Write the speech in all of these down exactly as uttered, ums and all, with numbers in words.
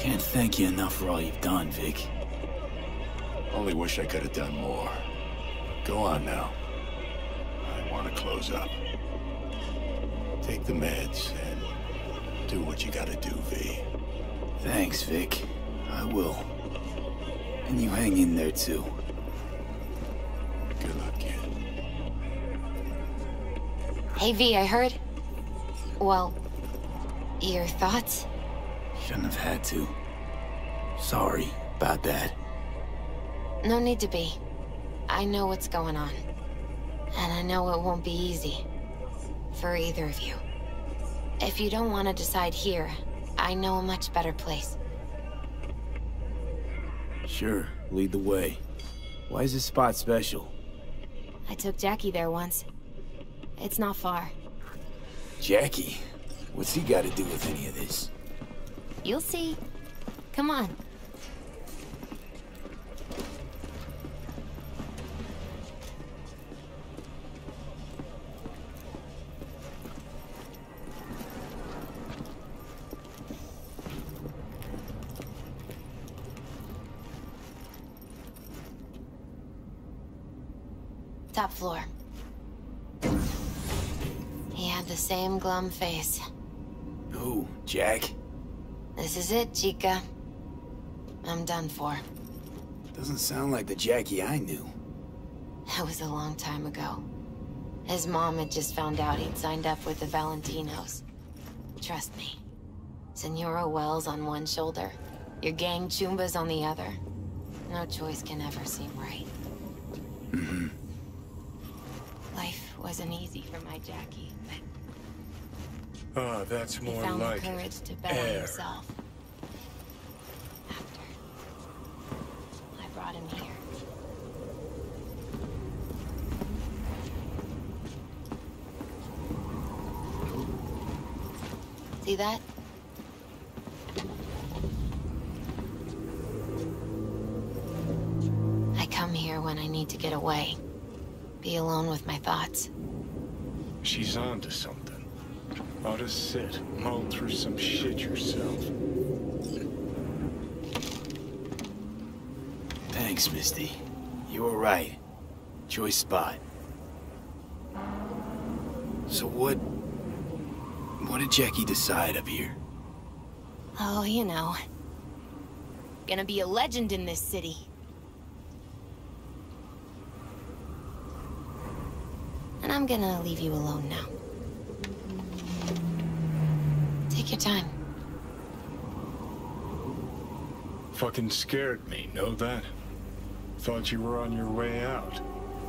Can't thank you enough for all you've done, Vic. Only wish I could have done more. Go on now. I want to close up. Take the meds and do what you gotta do, V. Thanks, Vic. I will. And you hang in there, too. Good luck, kid. Hey, V, I heard... Well... Your thoughts? Shouldn't have had to. Sorry about that. No need to be. I know what's going on. And I know it won't be easy. For either of you. If you don't want to decide here, I know a much better place. Sure, lead the way. Why is this spot special? I took Jackie there once. It's not far. Jackie? What's he got to do with any of this? You'll see. Come on. Top floor. He had the same glum face. Who? Jack? This is it, Chica. I'm done for. Doesn't sound like the Jackie I knew. That was a long time ago. His mom had just found out he'd signed up with the Valentinos. Trust me. Senora Wells on one shoulder, your gang Chumbas on the other. No choice can ever seem right. Mm-hmm. Life wasn't easy for my Jackie, but... Ah, that's he more found like the courage to bet on air. himself. After, I brought him here. See that? I come here when I need to get away. Be alone with my thoughts. She's onto something. Ought to sit, mull through some shit yourself. Thanks, Misty. You were right. Choice spot. So what... what did Jackie decide up here? Oh, you know. Gonna be a legend in this city. And I'm gonna leave you alone now. Take your time. Fucking scared me, know that? Thought you were on your way out.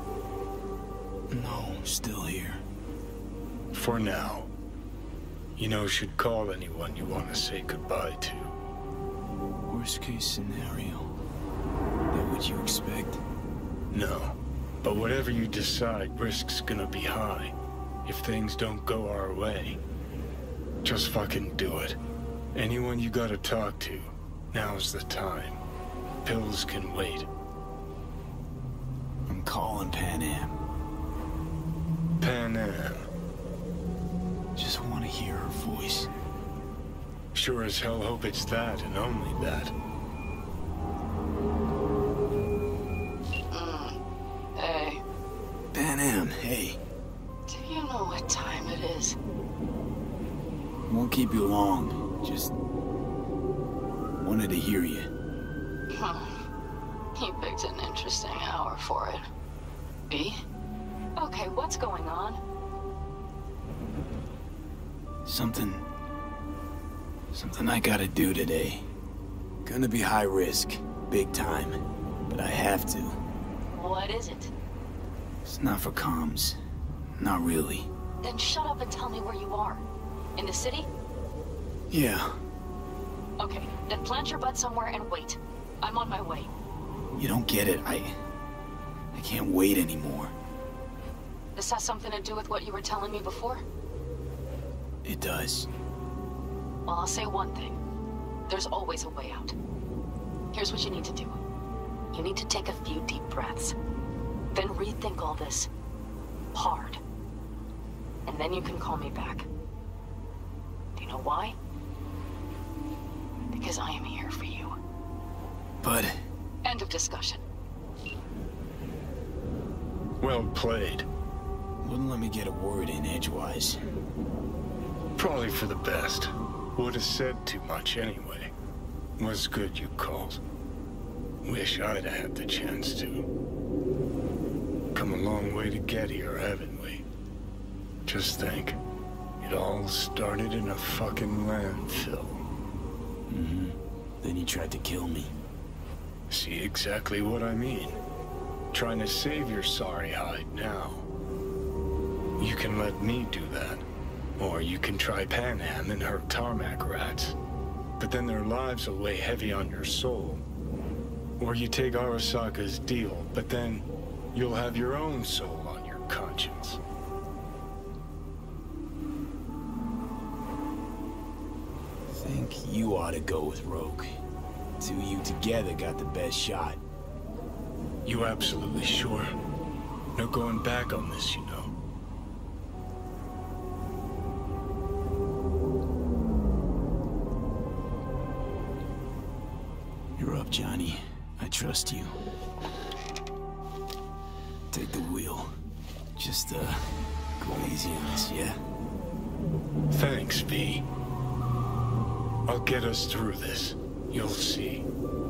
No, still here. For now. You know, should call anyone you want to say goodbye to. Worst case scenario. That what you expect? No. But whatever you decide, risk's gonna be high. If things don't go our way. Just fucking do it. Anyone you gotta talk to, now's the time. Pills can wait. I'm calling Pan Am. Pan Am. Just want to hear her voice. Sure as hell hope it's that and only that. Mm. Hey. Pan Am, hey. Do you know what time it is? Won't keep you long. Just... wanted to hear you. Hmm. You picked an interesting hour for it. B? Okay, what's going on? Something... something I gotta do today. Gonna be high risk, big time, but I have to. What is it? It's not for comms. Not really. Then shut up and tell me where you are. In the city? Yeah. Okay, then plant your butt somewhere and wait. I'm on my way. You don't get it. I... I can't wait anymore. This has something to do with what you were telling me before? It does. Well, I'll say one thing. There's always a way out. Here's what you need to do. You need to take a few deep breaths. Then rethink all this. Hard. And then you can call me back. Do you know why? Because I am here but... End of discussion. Well played. Wouldn't let me get a word in edgewise. Probably for the best. Would have said too much anyway. Was good you called. Wish I'd have had the chance to. Come a long way to get here, haven't we? Just think. It all started in a fucking landfill. Mm-hmm. Then he tried to kill me. See exactly what I mean. Trying to save your sorry hide now. You can let me do that. Or you can try Panham and her tarmac rats. But then their lives will weigh heavy on your soul. Or you take Arasaka's deal, but then you'll have your own soul on your conscience. Think you ought to go with Rogue. Two of you together got the best shot. You absolutely sure? No going back on this, you know. You're up, Johnny. I trust you. Take the wheel. Just, uh, go easy on us, yeah? Thanks, V. I'll get us through this. You'll see.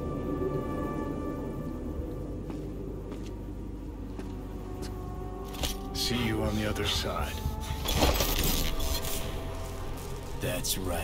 See you on the other side. That's right.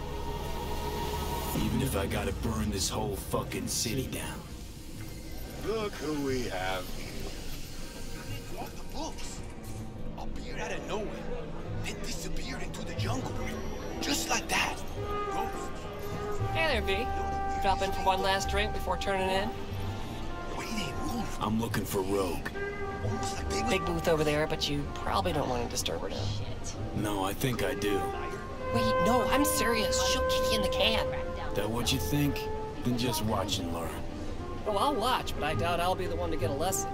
Even if I gotta burn this whole fucking city down. Look who we have here. Off the books. Appeared out of nowhere. Then disappeared into the jungle. Just like that. Ghost. Hey there, V. Drop in for one last drink before turning in? Waiting room. I'm looking for Rogue. Almost like they Big booth over there, but you probably don't want to disturb her now. No, I think I do. Wait, no, I'm serious. She'll kick you in the can. That what you think? Then just watch and learn. Oh, I'll watch, but I doubt I'll be the one to get a lesson.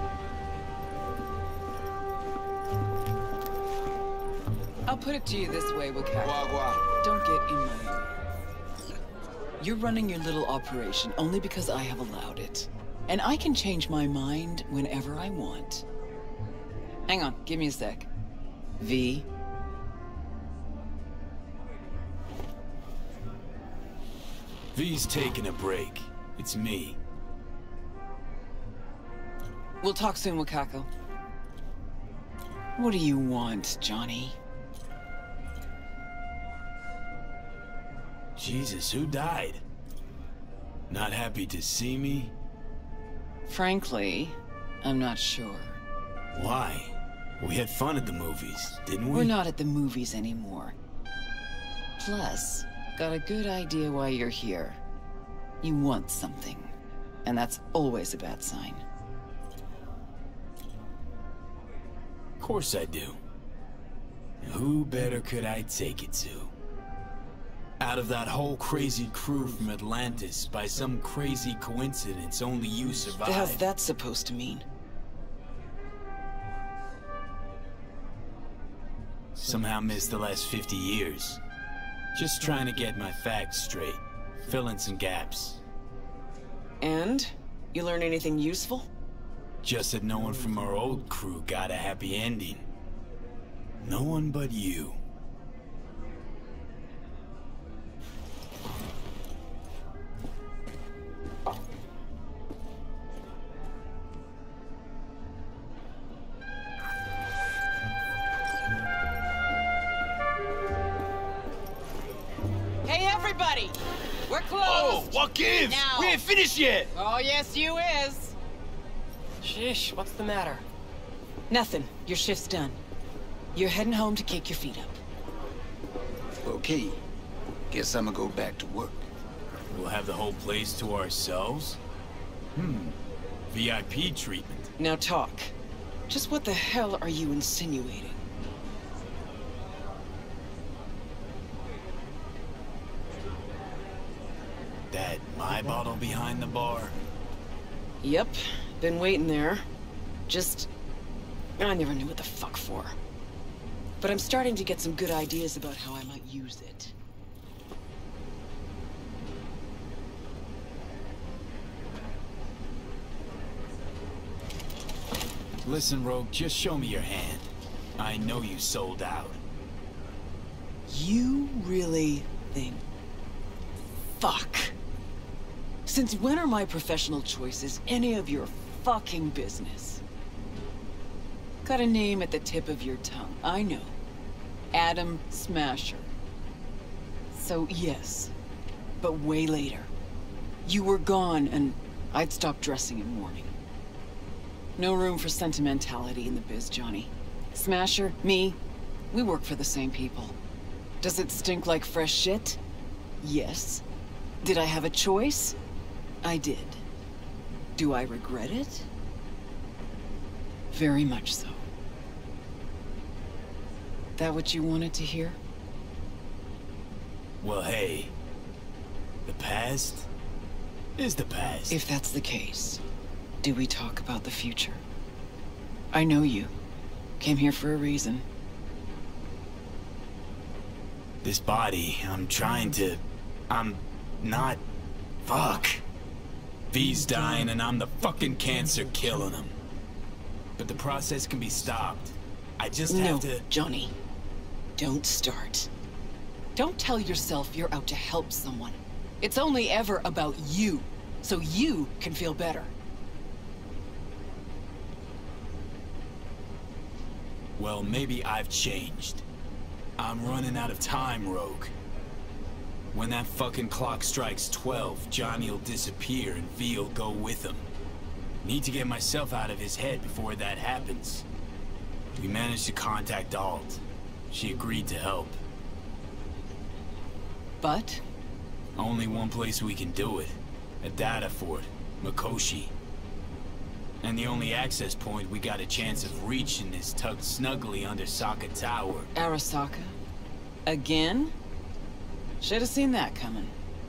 I'll put it to you this way, Wakaka. Wah, wah. Don't get in my way. You're running your little operation only because I have allowed it. And I can change my mind whenever I want. Hang on, give me a sec. V. V's taking a break. It's me. We'll talk soon, Wakako. What do you want, Johnny? Jesus, who died? Not happy to see me? Frankly, I'm not sure. Why? We had fun at the movies, didn't we? We're not at the movies anymore. Plus, got a good idea why you're here. You want something. And that's always a bad sign. Of course I do. Who better could I take it to? Out of that whole crazy crew from Atlantis, by some crazy coincidence, only you survived. The hell's that supposed to mean? Somehow missed the last fifty years. Just trying to get my facts straight. Fill in some gaps. And? You learn anything useful? Just that no one from our old crew got a happy ending. No one but you. Hey, everybody! We're closed! Oh, what gives? Now. We ain't finished yet. Oh, yes, you is. Sheesh, what's the matter? Nothing. Your shift's done. You're heading home to kick your feet up. Okay. Guess I'm gonna go back to work. We'll have the whole place to ourselves? Hmm. V I P treatment. Now talk. Just what the hell are you insinuating? That my bottle behind the bar? Yep. Been waiting there. Just... I never knew what the fuck for. But I'm starting to get some good ideas about how I might use it. Listen, Rogue, just show me your hand. I know you sold out. You really think... Fuck. Since when are my professional choices any of your fucking business? Got a name at the tip of your tongue, I know. Adam Smasher. So yes, but way later. You were gone and I'd stopped dressing in mourning. No room for sentimentality in the biz, Johnny. Smasher, me, we work for the same people. Does it stink like fresh shit? Yes. Did I have a choice? I did. Do I regret it? Very much so. That what you wanted to hear? Well, hey. The past is the past. If that's the case, do we talk about the future? I know you. Came here for a reason. This body, I'm trying to... I'm not... Fuck. V's dying and I'm the fucking cancer killing him. But the process can be stopped. I just no, have to... Johnny. Don't start. Don't tell yourself you're out to help someone. It's only ever about you, so you can feel better. Well, maybe I've changed. I'm running out of time, Rogue. When that fucking clock strikes twelve, Johnny'll disappear and V'll go with him. Need to get myself out of his head before that happens. We managed to contact Alt. She agreed to help. But? Only one place we can do it. A data fort, Mikoshi. And the only access point we got a chance of reaching is tucked snugly under Sokka Tower. Arasaka? Again? Should have seen that coming.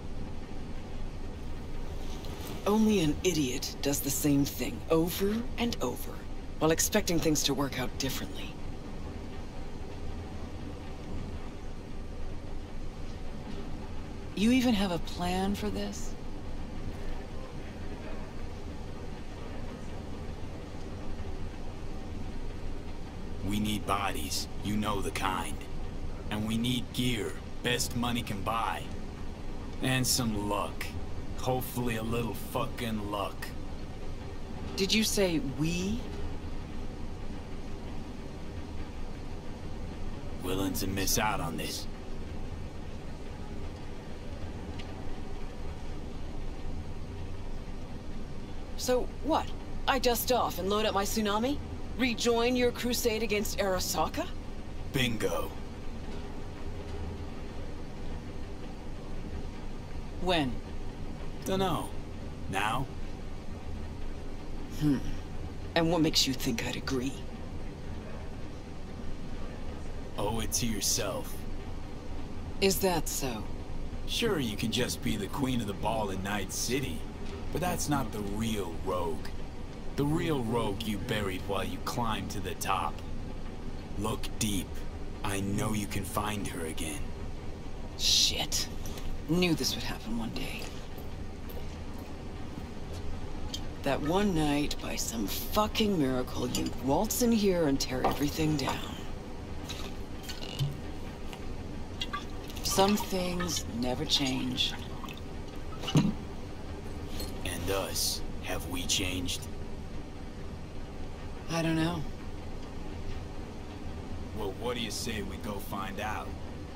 Only an idiot does the same thing over and over, while expecting things to work out differently. You even have a plan for this? We need bodies, you know the kind. And we need gear, best money can buy. And some luck. Hopefully a little fucking luck. Did you say we? Willing to miss out on this. So what? I dust off and load up my tsunami? Rejoin your crusade against Arasaka? Bingo. When? Dunno. Now? Hmm. And what makes you think I'd agree? Owe it to yourself. Is that so? Sure, you can just be the queen of the ball in Night City, but that's not the real Rogue. The real Rogue you buried while you climbed to the top. Look deep. I know you can find her again. Shit. Knew this would happen one day. That one night, by some fucking miracle, you'd waltz in here and tear everything down. Some things never change. And us, have we changed? I don't know. Well, what do you say we go find out?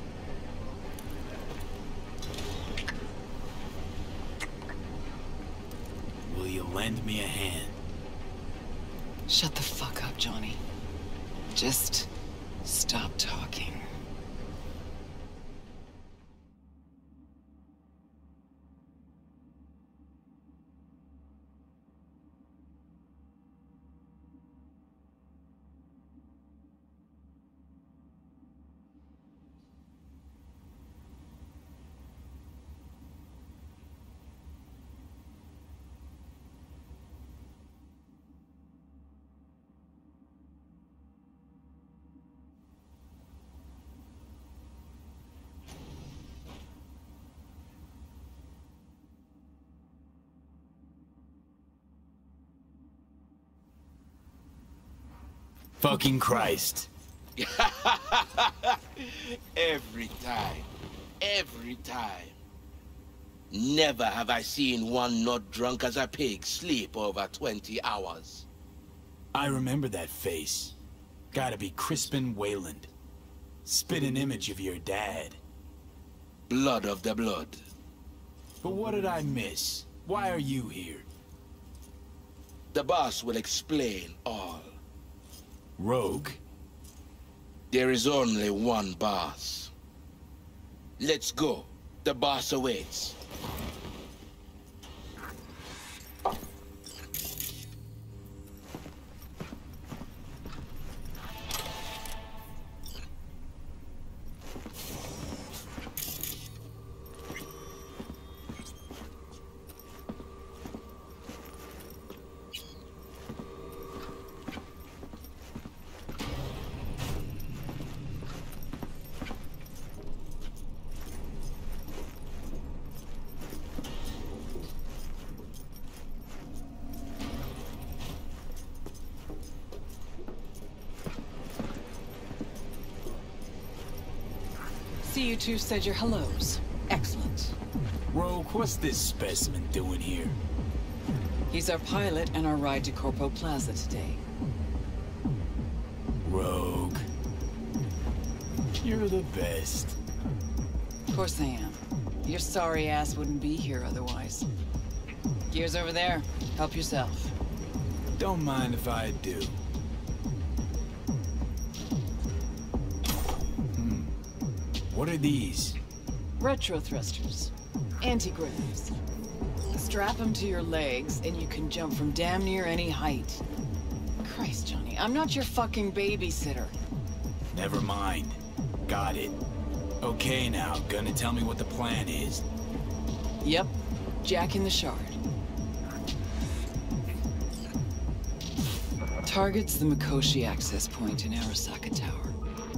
Will you lend me a hand? Shut the fuck up, Johnny. Just stop talking. Fucking Christ. Every time. Every time. Never have I seen one not drunk as a pig sleep over twenty hours. I remember that face. Gotta be Crispin Wayland. Spit an image of your dad. Blood of the blood. But what did I miss? Why are you here? The boss will explain all. Rogue? There is only one boss. Let's go. The boss awaits. See, you two said your hellos. Excellent. Rogue, what's this specimen doing here? He's our pilot and our ride to Corpo Plaza today. Rogue. You're the best. Of course I am. Your sorry ass wouldn't be here otherwise. Gear's over there. Help yourself. Don't mind if I do. Hmm. What are these? Retro thrusters. Anti-gravs. Strap them to your legs and you can jump from damn near any height. Christ, Johnny, I'm not your fucking babysitter. Never mind. Got it. Okay now, gonna tell me what the plan is. Yep. Jack in the Shard. Target's the Mikoshi access point in Arasaka Tower.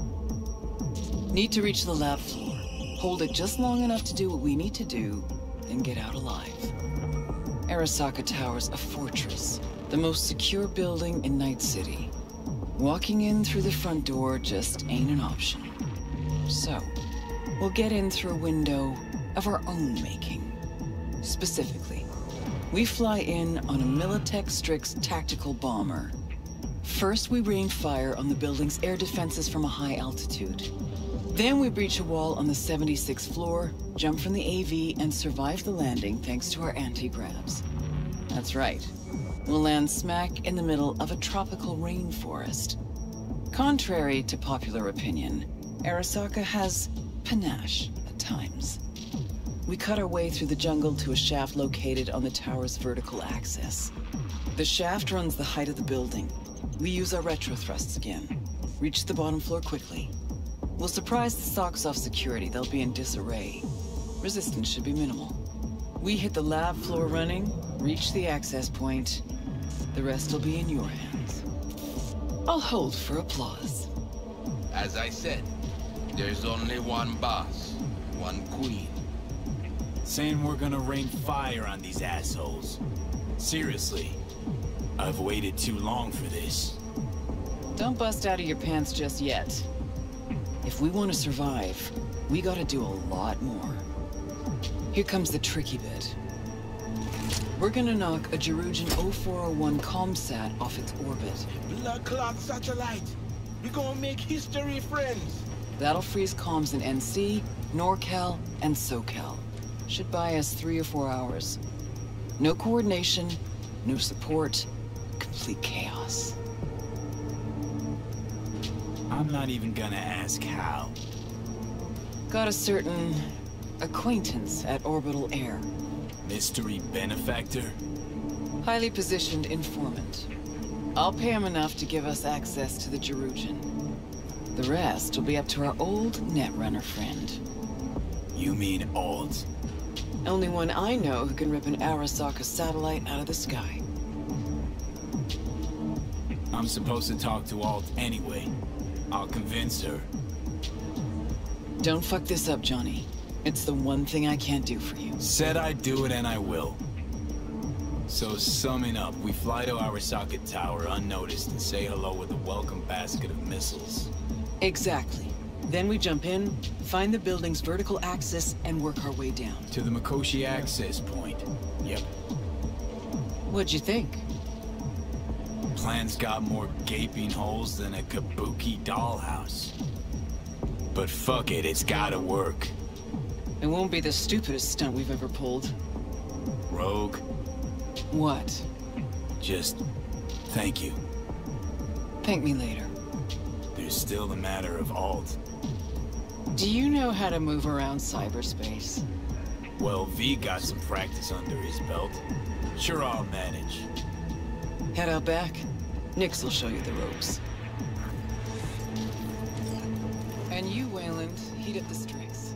Need to reach the lab floor. Hold it just long enough to do what we need to do, then get out alive. Arasaka Tower's a fortress, the most secure building in Night City. Walking in through the front door just ain't an option. So, we'll get in through a window of our own making. Specifically, we fly in on a Militech Strix tactical bomber. First, we rain fire on the building's air defenses from a high altitude. Then we breach a wall on the seventy-sixth floor, jump from the A V, and survive the landing thanks to our anti-gravs. That's right. We'll land smack in the middle of a tropical rainforest. Contrary to popular opinion, Arasaka has panache at times. We cut our way through the jungle to a shaft located on the tower's vertical axis. The shaft runs the height of the building. We use our retro thrusts again. Reach the bottom floor quickly. We'll surprise the socks off security. They'll be in disarray. Resistance should be minimal. We hit the lab floor running, reach the access point. The rest will be in your hands. I'll hold for applause. As I said, there's only one boss, one queen. Saying we're gonna rain fire on these assholes. Seriously, I've waited too long for this. Don't bust out of your pants just yet. If we want to survive, we gotta do a lot more. Here comes the tricky bit. We're gonna knock a Jerugian oh four oh one ComSat off its orbit. Blood clot satellite! We gonna make history, friends! That'll freeze comms in N C, NorCal, and SoCal. Should buy us three or four hours. No coordination, no support, complete chaos. I'm not even gonna ask how. Got a certain acquaintance at Orbital Air. Mystery benefactor? Highly positioned informant. I'll pay him enough to give us access to the Jerugian. The rest will be up to our old Netrunner friend. You mean Alt? Only one I know who can rip an Arasaka satellite out of the sky. I'm supposed to talk to Alt anyway. I'll convince her. Don't fuck this up, Johnny. It's the one thing I can't do for you. Said I'd do it and I will. So summing up, we fly to Arasaka Tower unnoticed and say hello with a welcome basket of missiles. Exactly. Then we jump in, find the building's vertical axis, and work our way down. To the Mikoshi access point. Yep. What'd you think? Plan's got more gaping holes than a kabuki dollhouse. But fuck it, it's gotta work. It won't be the stupidest stunt we've ever pulled. Rogue, What? just thank you. Thank me later. There's still the matter of Alt. Do you know how to move around cyberspace? Well, V got some practice under his belt. Sure, I'll manage. Head out back. Nix will show you the ropes. And you, Wayland, heat up the strings.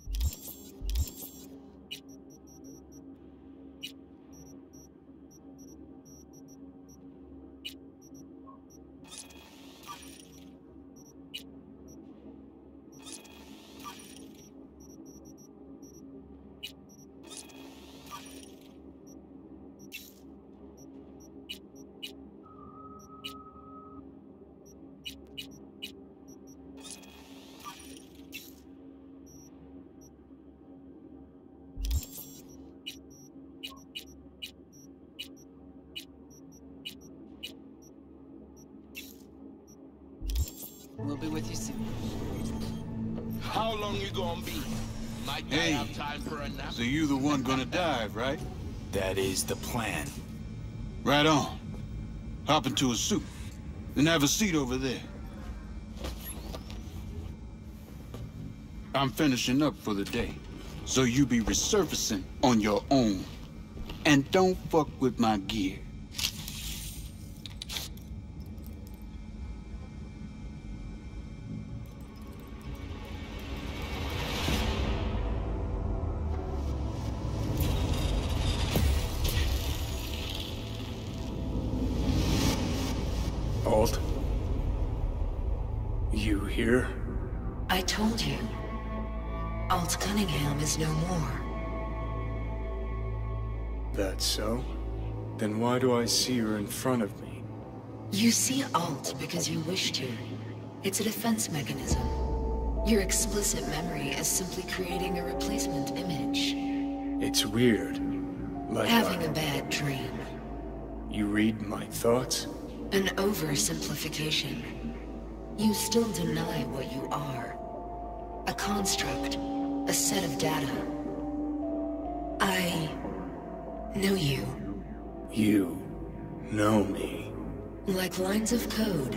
We'll be with you soon. How long you gonna be? Might I Hey, have time for a nap? so you the one gonna dive, right? That is the plan. Right on. Hop into a suit, and have a seat over there. I'm finishing up for the day, so you be resurfacing on your own. And don't fuck with my gear. Alt? You here? I told you. Alt Cunningham is no more. That's so? Then why do I see her in front of me? You see Alt because you wish to. It's a defense mechanism. Your explicit memory is simply creating a replacement image. It's weird. Like Having I- a bad dream. You read my thoughts? An oversimplification. You still deny what you are. A construct. A set of data. I know you. You know me. Like lines of code.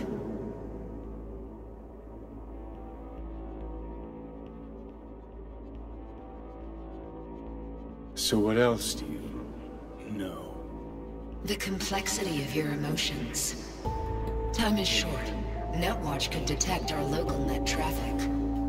So what else do you know? The complexity of your emotions. Time is short. Netwatch could detect our local net traffic.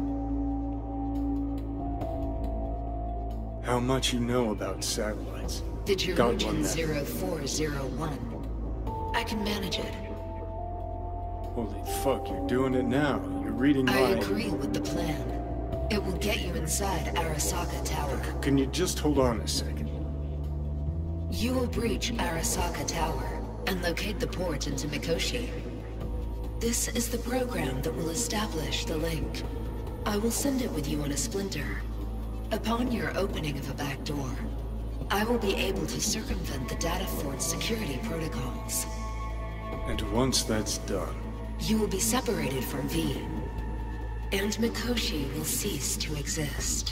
How much you know about satellites? Did you Got region one that- zero four zero one? I can manage it. Holy fuck, you're doing it now. You're reading I my... agree with the plan. It will get you inside Arasaka Tower. Can you just hold on a second? You will breach Arasaka Tower and locate the port into Mikoshi. This is the program that will establish the link. I will send it with you on a splinter. Upon your opening of a back door, I will be able to circumvent the data fort's security protocols. And once that's done, You will be separated from V, and Mikoshi will cease to exist.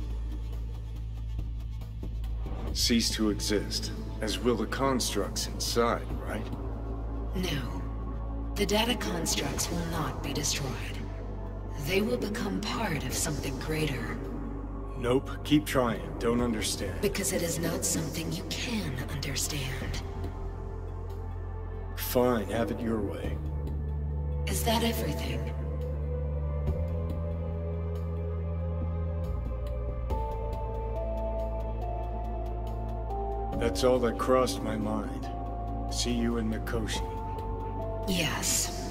cease to exist, as will the constructs inside, right? No. The data constructs will not be destroyed. They will become part of something greater. Nope, keep trying. Don't understand. Because it is not something you can understand. Fine, have it your way. Is that everything? That's all that crossed my mind. See you in Mikoshi. Yes.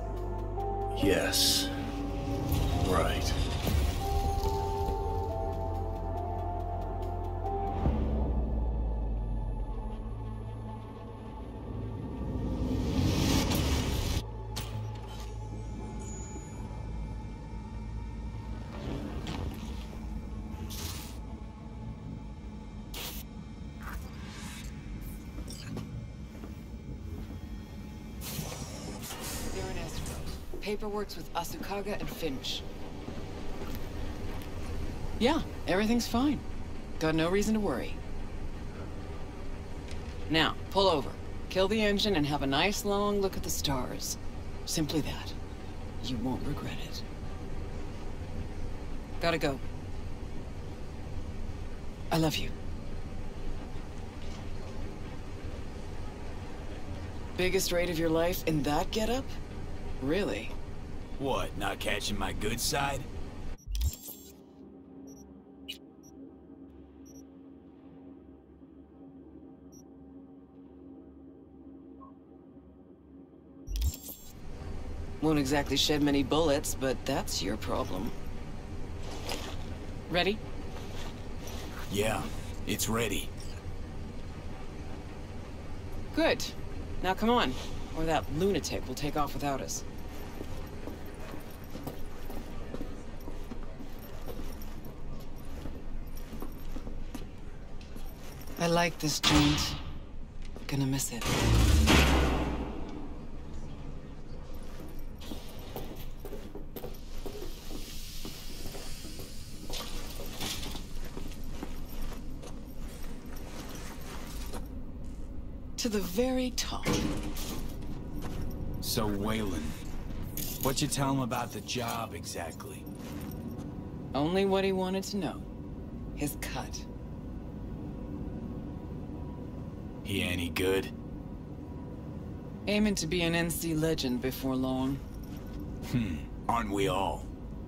Yes. Right. paperwork's with Asukaga and Finch. Yeah, everything's fine. Got no reason to worry. Now, pull over. Kill the engine and have a nice long look at the stars. Simply that. You won't regret it. Gotta go. I love you. Biggest raid of your life in that getup? Really? What, not catching my good side? Won't exactly shed many bullets, but that's your problem. Ready? Yeah, it's ready. Good. Now come on, or that lunatic will take off without us. I like this joint. Gonna miss it. To the very top. So, Waylon, what you tell him about the job, exactly? Only what he wanted to know. His cut. He any good? Aiming to be an N C legend before long. Hmm, aren't we all?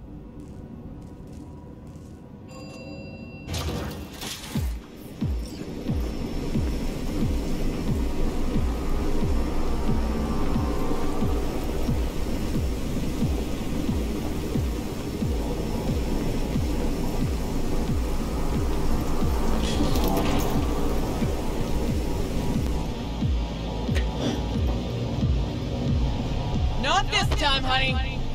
Not this time, honey.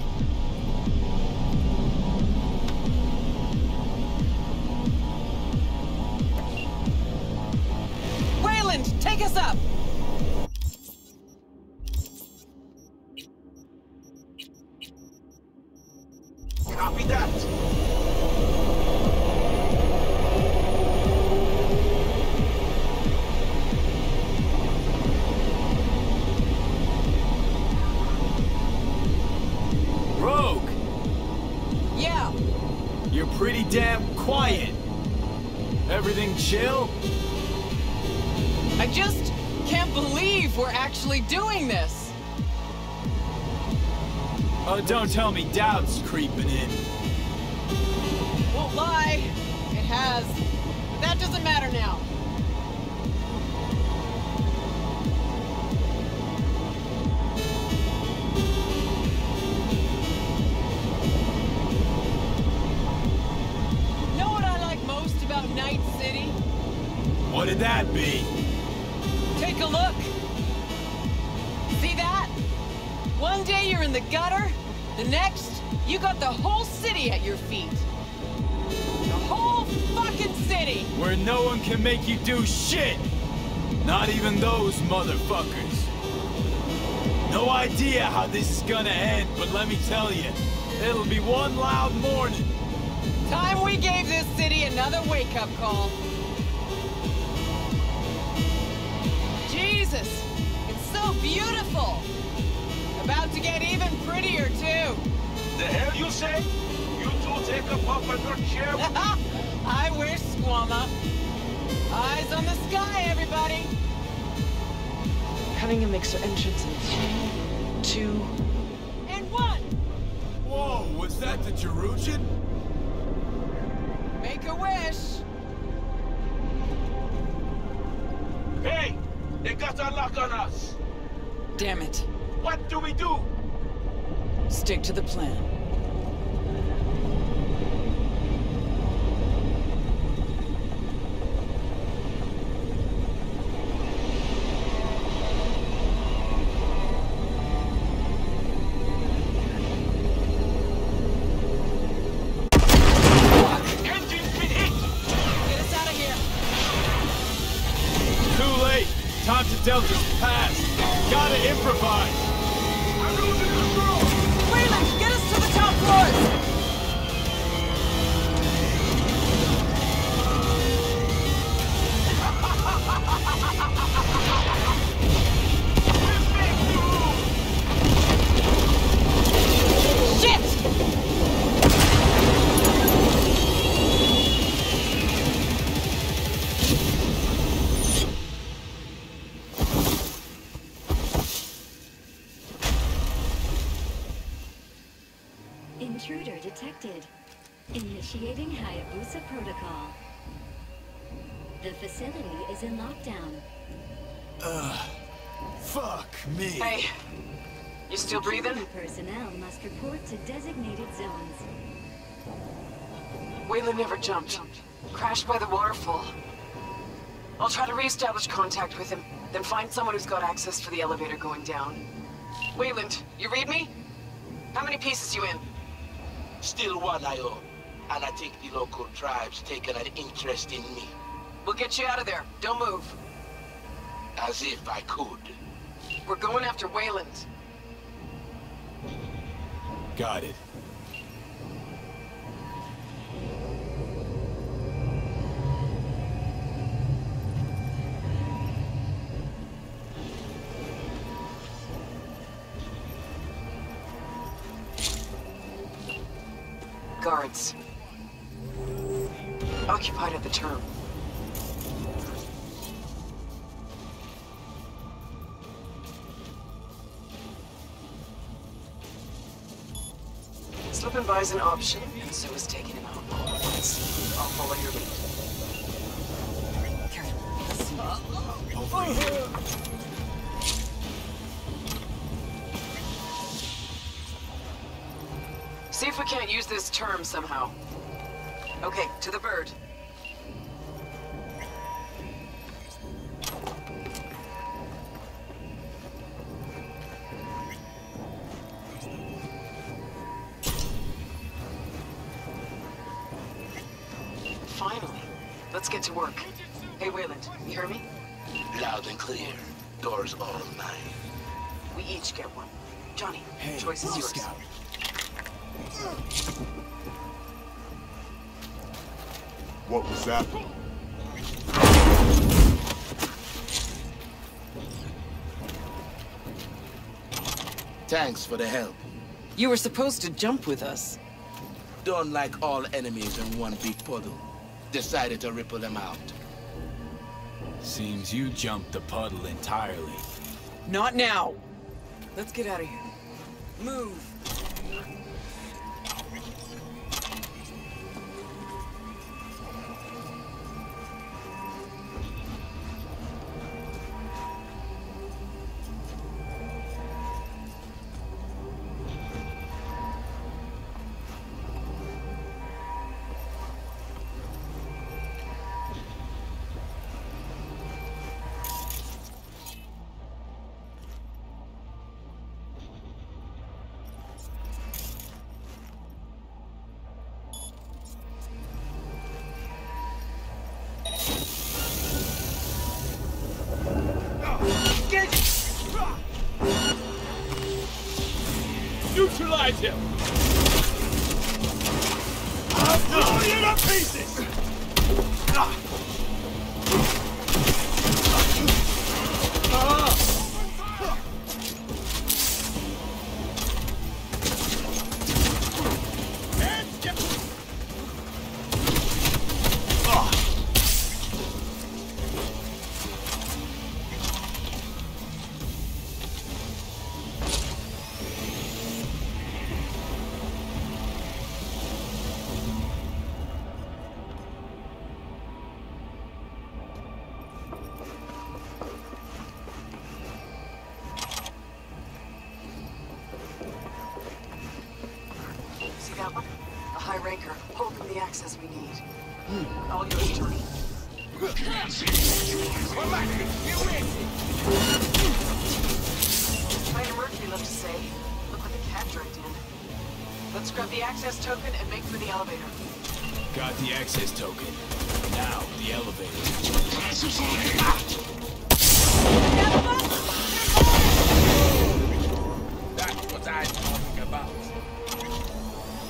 Wayland, take us up! Copy that! You're pretty damn quiet. Everything chill? I just can't believe we're actually doing this. Oh, don't tell me doubt's creeping in. Won't lie, it has. But that doesn't matter now. Night City? What did that be? Take a look. See that? One day you're in the gutter, the next, you got the whole city at your feet. The whole fucking city! Where no one can make you do shit! Not even those motherfuckers. No idea how this is gonna end, but let me tell you, it'll be one loud morning. Time we gave this city another wake-up call. Jesus, it's so beautiful. About to get even prettier, too. The hell you say? You two take a puff on your chair? I wish, Squamma. Eyes on the sky, everybody. Cunningham makes her entrance in three, two, and one. Whoa, was that the Jerusalem? Make a wish. Hey! They got a lock on us! Damn it. What do we do? Stick to the plan. Time to Delta's past. Gotta improvise. I'm losing control. Wait floors! Intruder detected. Initiating Hayabusa protocol. The facility is in lockdown. Ugh. Fuck me. Hey, you still breathing? Personnel must report to designated zones. Wayland never jumped. Crashed by the waterfall. I'll try to re-establish contact with him, then find someone who's got access for the elevator going down. Wayland, you read me? How many pieces you in? Still one I own, and I think the local tribe's taken an interest in me. We'll get you out of there. Don't move. As if I could. We're going after Wayland. Got it. Guards. Occupied at the term. Slip and buy's an option, and so is taking him out all at once. I'll follow your lead. Over here. See if we can't use this term somehow. Okay, to the bird. Finally. Let's get to work. Hey, Wayland, you hear me? Loud and clear. Doors all mine. We each get one. Johnny, Hey, choice is yours. Scout. What was that? Thanks for the help. You were supposed to jump with us. Don't like all enemies in one big puddle. Decided to ripple them out. Seems you jumped the puddle entirely. Not now. Let's get out of here. Move. Neutralize him! I'll blow you to pieces! That one? A high ranker, holding the access we need. All yours, Johnny. Commander Murphy left to say. Looked like a cat dragged in. Let's grab the access token and make for the elevator. Got the access token. Now, the elevator. That's what I'm talking about.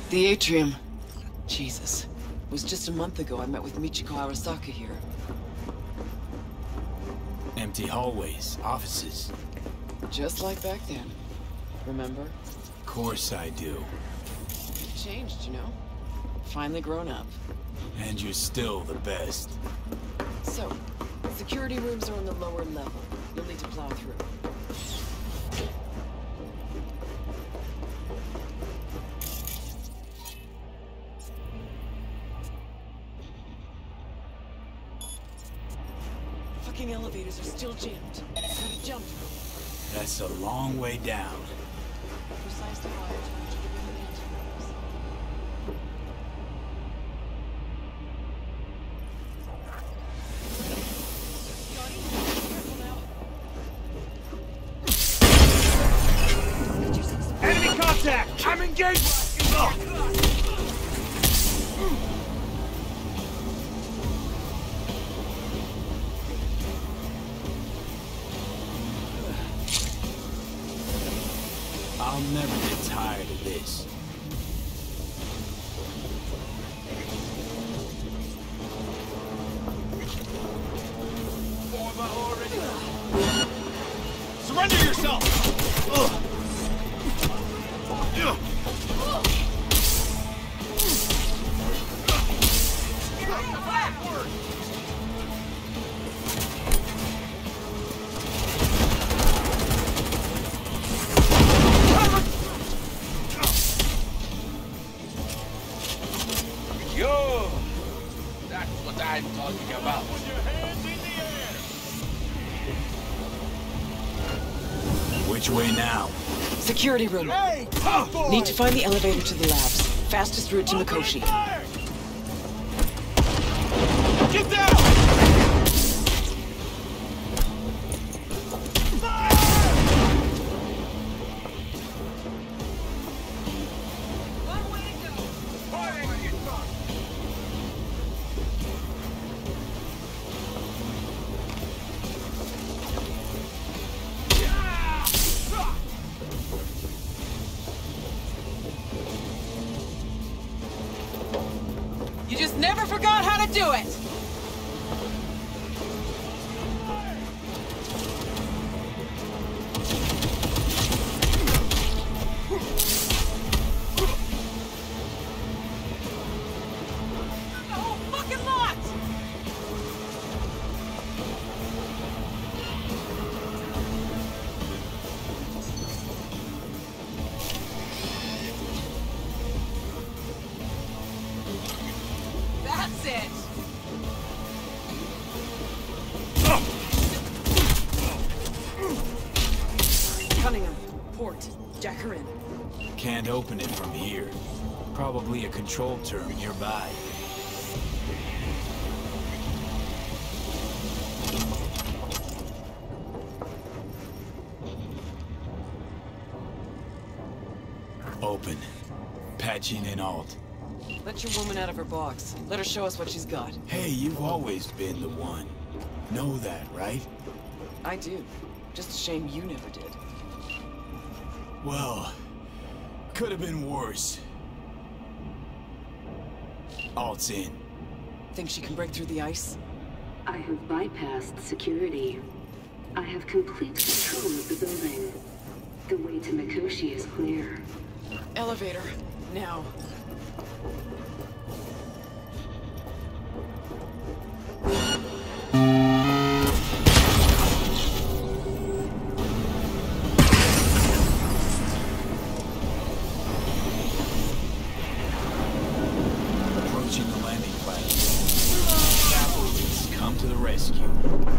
The atrium. Jesus. It was just a month ago I met with Michiko Arasaka here. Empty hallways, offices. Just like back then. Remember? Of course I do. You've changed, you know? Finally grown up. And you're still the best. So, security rooms are on the lower level. You'll need to plow through. Fucking elevators are still jammed. Gotta jump. That's a long way down. Precisely why I told you to bring the interrupts. Enemy contact! I'm engaged! I'll never get tired of this. Surrender yourself! Ugh. Yo! That's what I'm talking about. Which way now? Security room. Hey, tough boy! Need to find the elevator to the labs. Fastest route to Mikoshi. Get down! You just never forgot how to do it! The whole fucking lot! That's it! Cunningham, port. Jack her in. Can't open it from here. Probably a control term nearby. Open. Patching in alt. Let your woman out of her box. Let her show us what she's got. Hey, you've always been the one. Know that, right? I do. Just a shame you never did. Well, could have been worse. Alt's in. Think she can break through the ice? I have bypassed security. I have complete control of the building. The way to Mikoshi is clear. Elevator. Now. Approaching the landing platform. Cavalry's come to the rescue.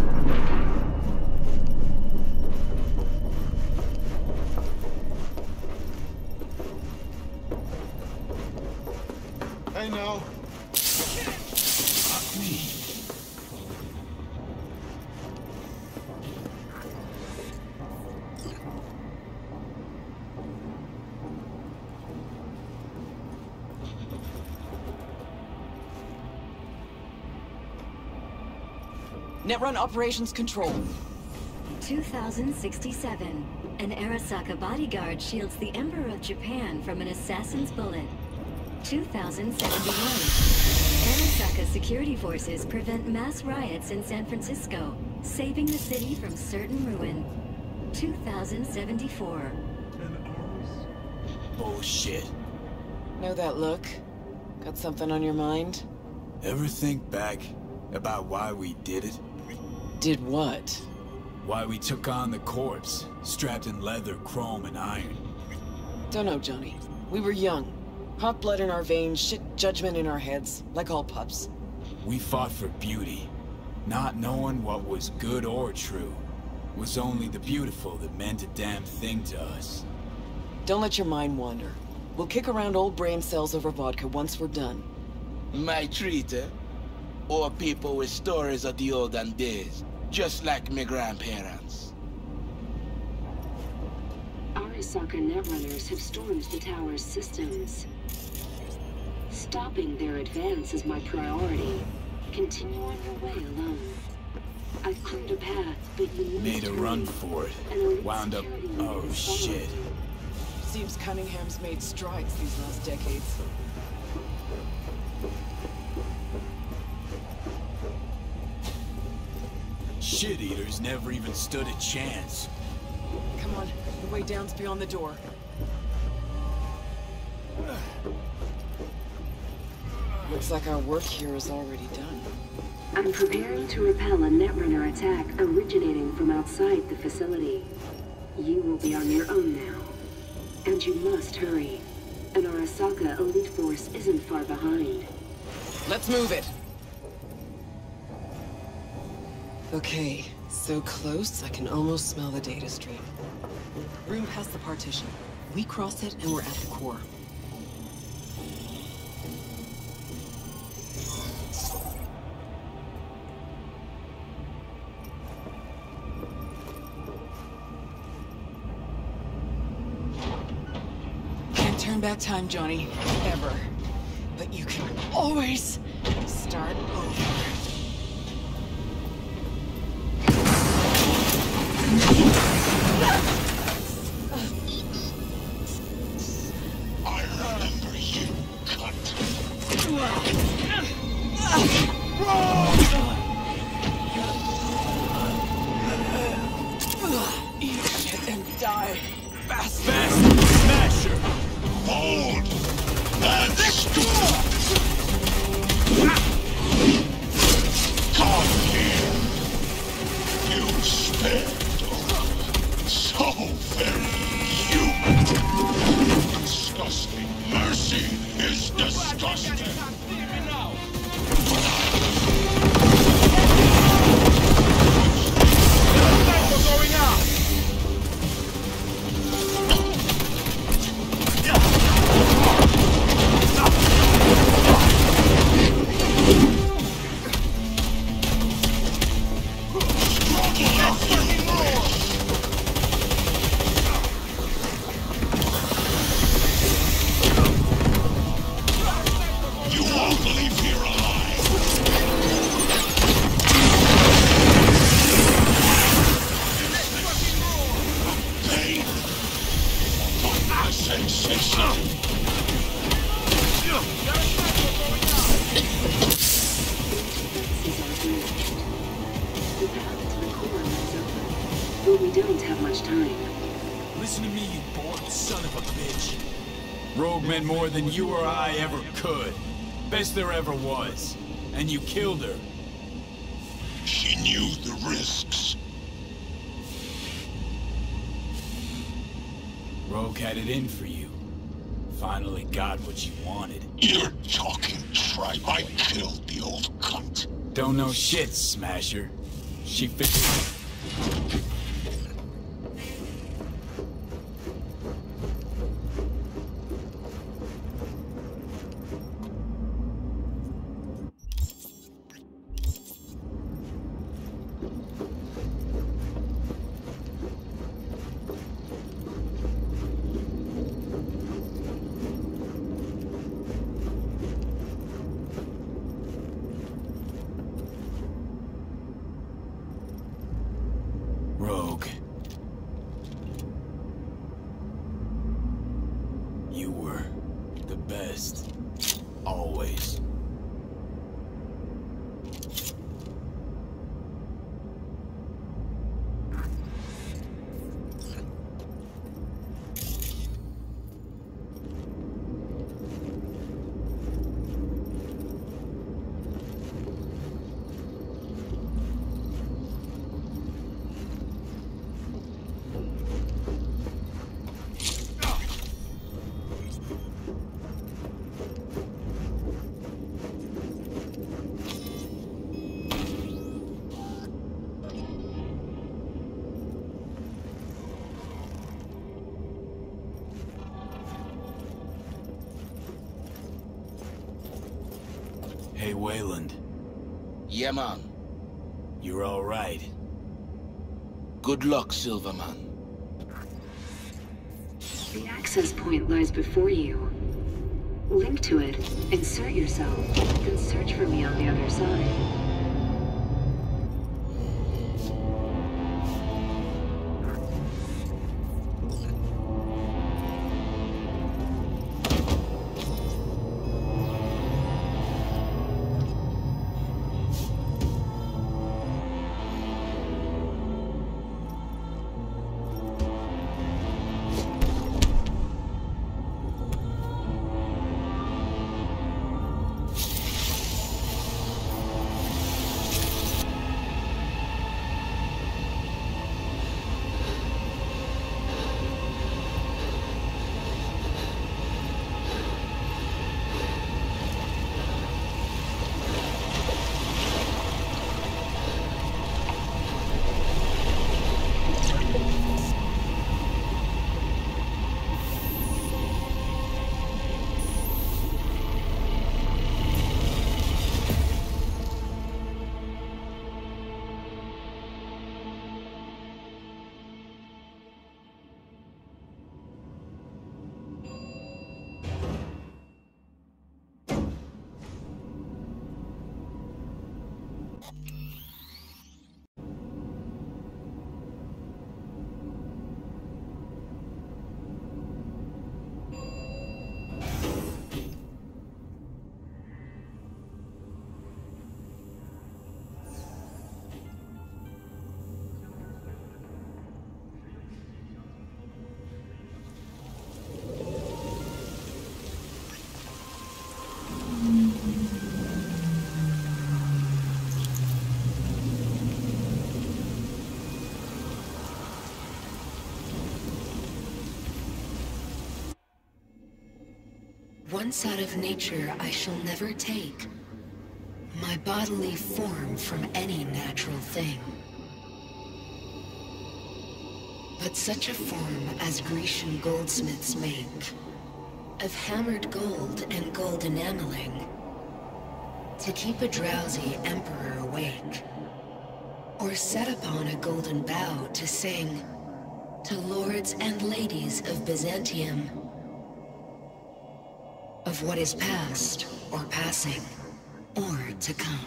Hey, no. Fuck me. Netrun operations control. two thousand sixty-seven. An Arasaka bodyguard shields the Emperor of Japan from an assassin's bullet. two thousand seventy-one. Arasaka security forces prevent mass riots in San Francisco, saving the city from certain ruin. two thousand seventy-four. Bullshit. Know that look? Got something on your mind? Ever think back about why we did it? Did what? Why we took on the corpse, strapped in leather, chrome, and iron. Don't know, Johnny. We were young. Hot blood in our veins, shit judgment in our heads, like all pups. We fought for beauty, not knowing what was good or true. It was only the beautiful that meant a damn thing to us. Don't let your mind wander. We'll kick around old brain cells over vodka once we're done. My treat, eh? Or people with stories of the olden days, just like my grandparents. Arasaka netrunners have stormed the tower's systems. Stopping their advance is my priority. Continue on your way alone. I've cleared a path, but you made a run for it. Wound up. Oh shit. Seems Cunningham's made strides these last decades. Shit-eaters never even stood a chance. Come on, the way down's beyond the door. Looks like our work here is already done. I'm preparing to repel a netrunner attack originating from outside the facility. You will be on your own now. And you must hurry. An Arasaka elite force isn't far behind. Let's move it! Okay, so close I can almost smell the data stream. Room past the partition. We cross it and we're at the core. Can't turn back time, Johnny. Ever. But you can always start over. I remember you, cunt. Eat shit and die. Fast, fast, smasher. Hold that store. Come here. You spared so very human. Disgusting. Mercy is disgusting. Going out. You won't leave here alive. Pain. A sensation. The path to the core is open, but we don't have much time. Listen to me, you bored son of a bitch. Rogue meant more than you or I ever could. Best there ever was. And you killed her. She knew the risks. Rogue had it in for you. Finally got what you wanted. You're talking tripe. I killed the old cunt. Don't know shit, Smasher. She fixed it. Wayland. Yeah, man. You're all right. Good luck, Silverman. The access point lies before you. Link to it, insert yourself, then search for me on the other side. Once out of nature, I shall never take my bodily form from any natural thing. But such a form as Grecian goldsmiths make, of hammered gold and gold enameling, to keep a drowsy emperor awake, or set upon a golden bough to sing to lords and ladies of Byzantium, of what is past, or passing, or to come.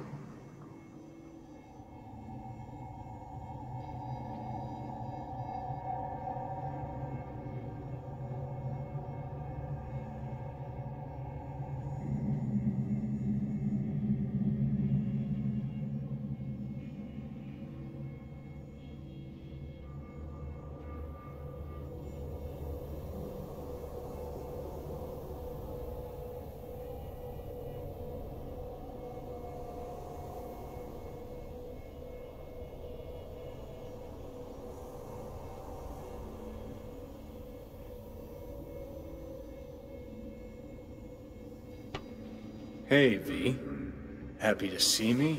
Hey, V. Happy to see me?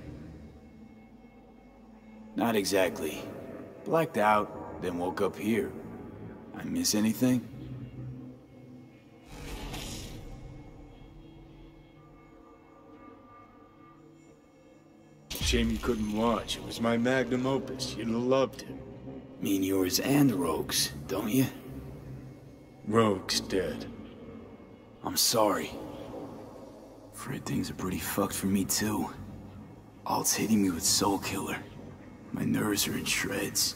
Not exactly. Blacked out, then woke up here. I miss anything? Shame you couldn't watch. It was my magnum opus. You'd have loved it. Mean yours and Rogue's, don't you? Rogue's dead. I'm sorry. Afraid things are pretty fucked for me too. Alt's hitting me with Soul Killer. My nerves are in shreds.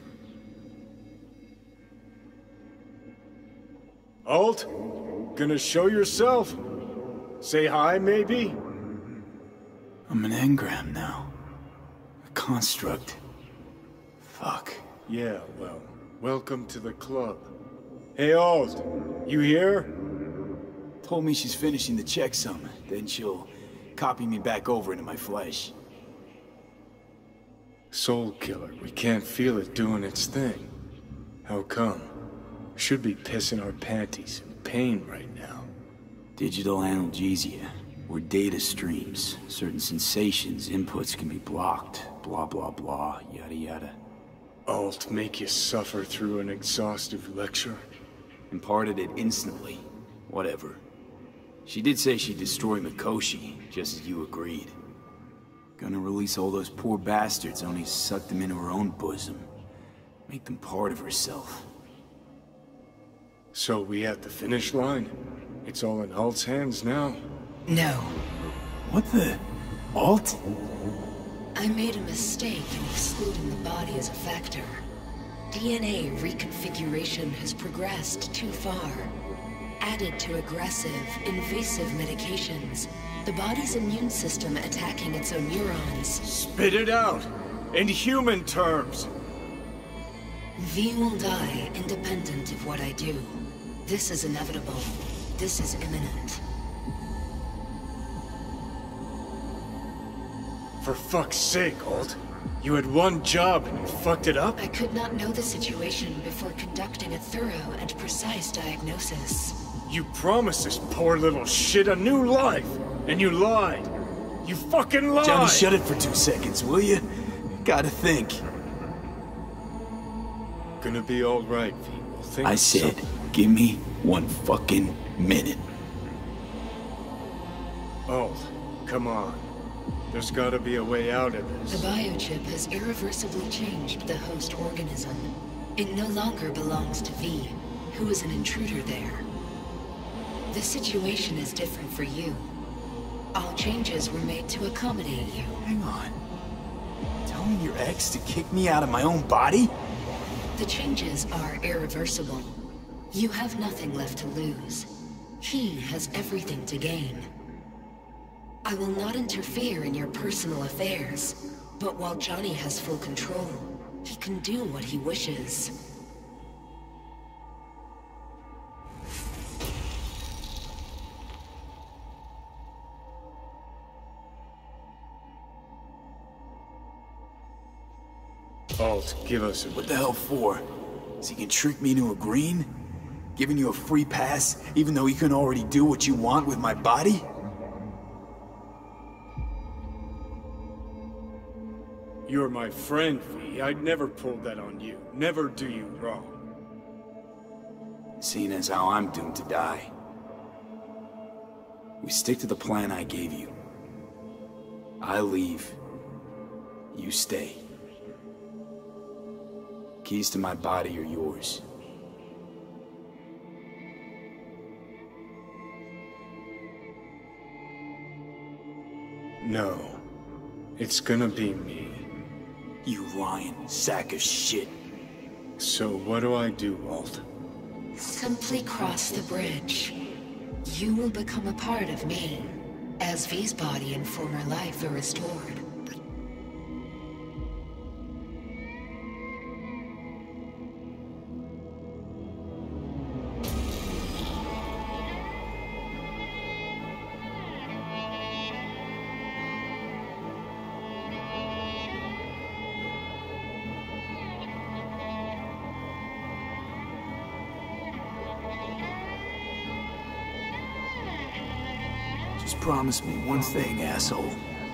Alt? Gonna show yourself? Say hi, maybe? I'm an engram now. A construct. Fuck. Yeah, well, welcome to the club. Hey, Alt, you here? Told me she's finishing the checksum, then she'll copy me back over into my flesh. Soul Killer, we can't feel it doing its thing. How come? We should be pissing our panties in pain right now. Digital analgesia, or data streams. Certain sensations, inputs can be blocked. Blah, blah, blah, yada, yada. Alt make you suffer through an exhaustive lecture? Imparted it instantly. Whatever. She did say she'd destroy Mikoshi, just as you agreed. Gonna release all those poor bastards, only suck them into her own bosom. Make them part of herself. So we at the finish line? It's all in Alt's hands now? No. What the... Alt? I made a mistake in excluding the body as a factor. D N A reconfiguration has progressed too far. Added to aggressive, invasive medications, the body's immune system attacking its own neurons. Spit it out! In human terms! V will die independent of what I do. This is inevitable. This is imminent. For fuck's sake, Alt. You had one job and you fucked it up? I could not know the situation before conducting a thorough and precise diagnosis. You promised this poor little shit a new life, and you lied. You fucking lied! Johnny, shut it for two seconds, will you? Gotta think. Gonna be alright, V. We'll think I of said, something. give me one fucking minute. Alt, come on. There's gotta be a way out of this. The biochip has irreversibly changed the host organism. It no longer belongs to V, who is an intruder there. The situation is different for you. All changes were made to accommodate you. Hang on. Telling your ex to kick me out of my own body? The changes are irreversible. You have nothing left to lose. He has everything to gain. I will not interfere in your personal affairs, but while Johnny has full control, he can do what he wishes. Alt, give us a... What the hell for? So he can trick me into agreeing? Giving you a free pass, even though you can already do what you want with my body? You're my friend, V. I'd never pull that on you. Never do you wrong. Seeing as how I'm doomed to die. We stick to the plan I gave you. I leave. You stay. Keys to my body are yours. No. It's gonna be me. You lying sack of shit. So what do I do, Alt? Simply cross the bridge. You will become a part of me, as V's body and former life are restored. Just promise me one thing, asshole.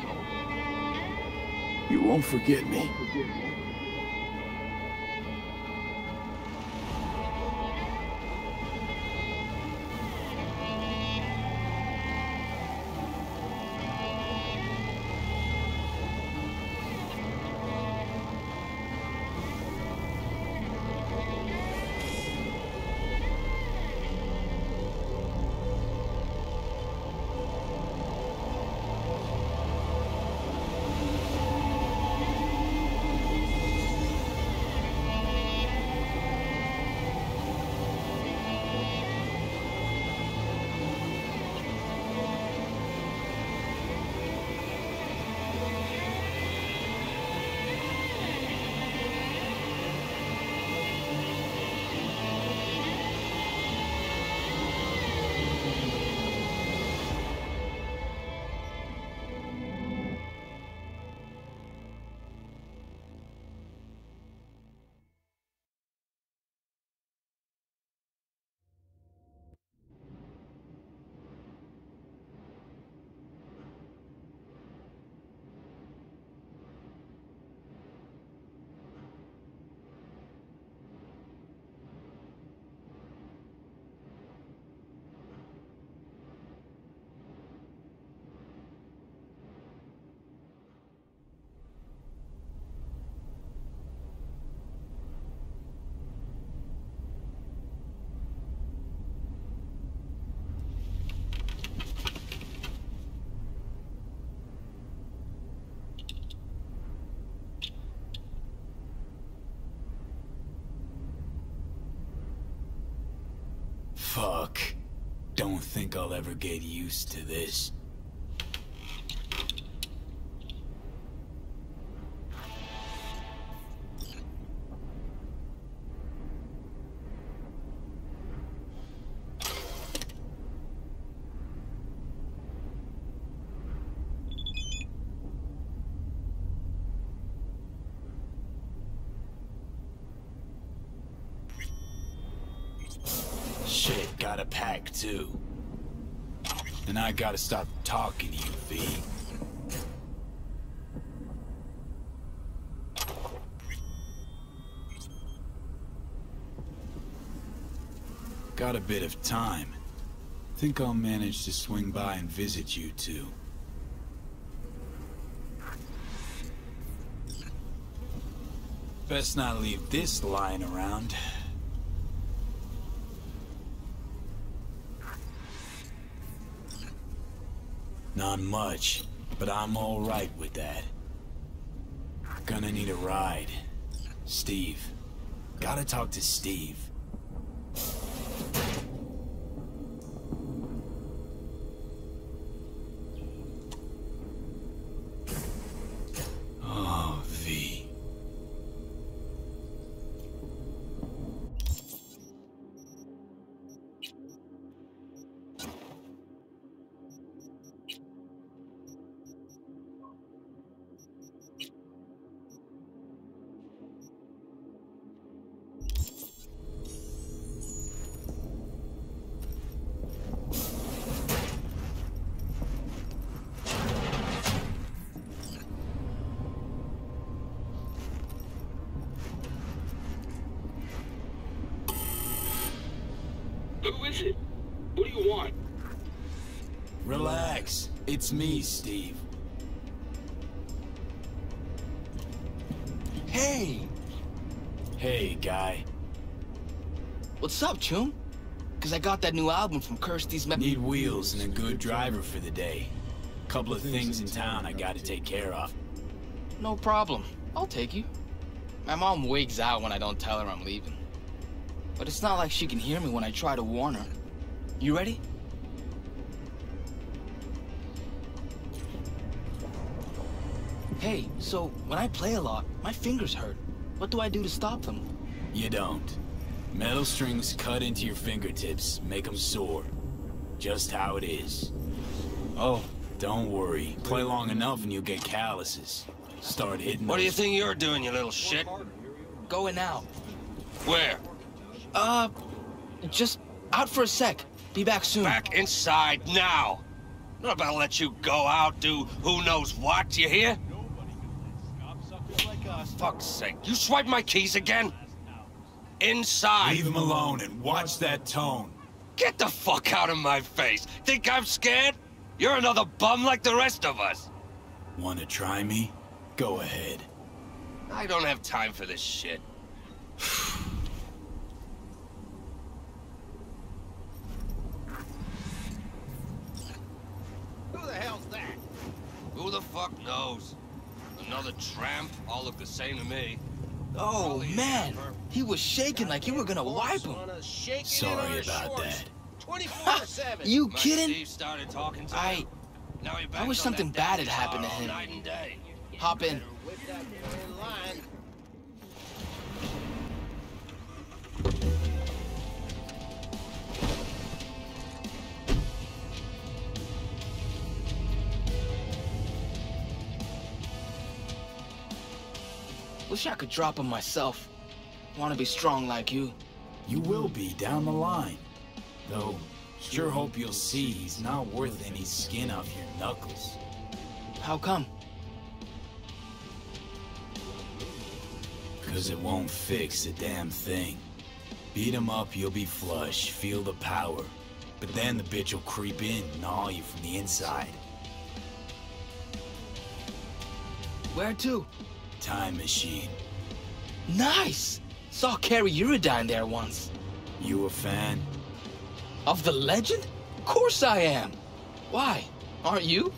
You won't forget me. Fuck. Don't think I'll ever get used to this. Shit, gotta pack too. And I gotta stop talking to you, V. Got a bit of time. Think I'll manage to swing by and visit you two. Best not leave this lying around. Not much, but I'm all right with that. Gonna need a ride. Steve. Gotta talk to Steve. Oh, V. Who is it? What do you want? Relax. It's me, Steve. Hey! Hey, guy. What's up, chum? Cause I got that new album from Kirsty's Me- Need wheels and a good driver for the day. Couple of things in town I gotta take care of. No problem. I'll take you. My mom wigs out when I don't tell her I'm leaving. But it's not like she can hear me when I try to warn her. You ready? Hey, so when I play a lot, my fingers hurt. What do I do to stop them? You don't. Metal strings cut into your fingertips, make them sore. Just how it is. Oh. Don't worry. Play long enough and you'll get calluses. Start hitting What those... do you think you're doing, you little shit? Going out. Where? Uh, just out for a sec. Be back soon. Back inside now. I'm not about to let you go out, do who knows what, you hear? Fuck's sake, you swipe my keys again? Inside. Leave him alone and watch that tone. Get the fuck out of my face. Think I'm scared? You're another bum like the rest of us. Wanna try me? Go ahead. I don't have time for this shit. Who the hell's that? Who the fuck knows? Another tramp, all look the same to me. Oh, man. He was shaking like you were gonna wipe him. Sorry about that. twenty-four seven. You My kidding? Steve started talking to I... him. Now he I backs wish on something that bad had damn happened to car all him. night and day. Hop in. Whip that in line. Wish I could drop him myself. Want to be strong like you. You will be down the line. Though, sure hope you'll see he's not worth any skin off your knuckles. How come? Cause it won't fix a damn thing. Beat him up, you'll be flush, feel the power. But then the bitch will creep in and gnaw you from the inside. Where to? Time machine. Nice! Saw Carrie Uridine there once. You a fan? Of the legend? Of course I am. Why? Aren't you?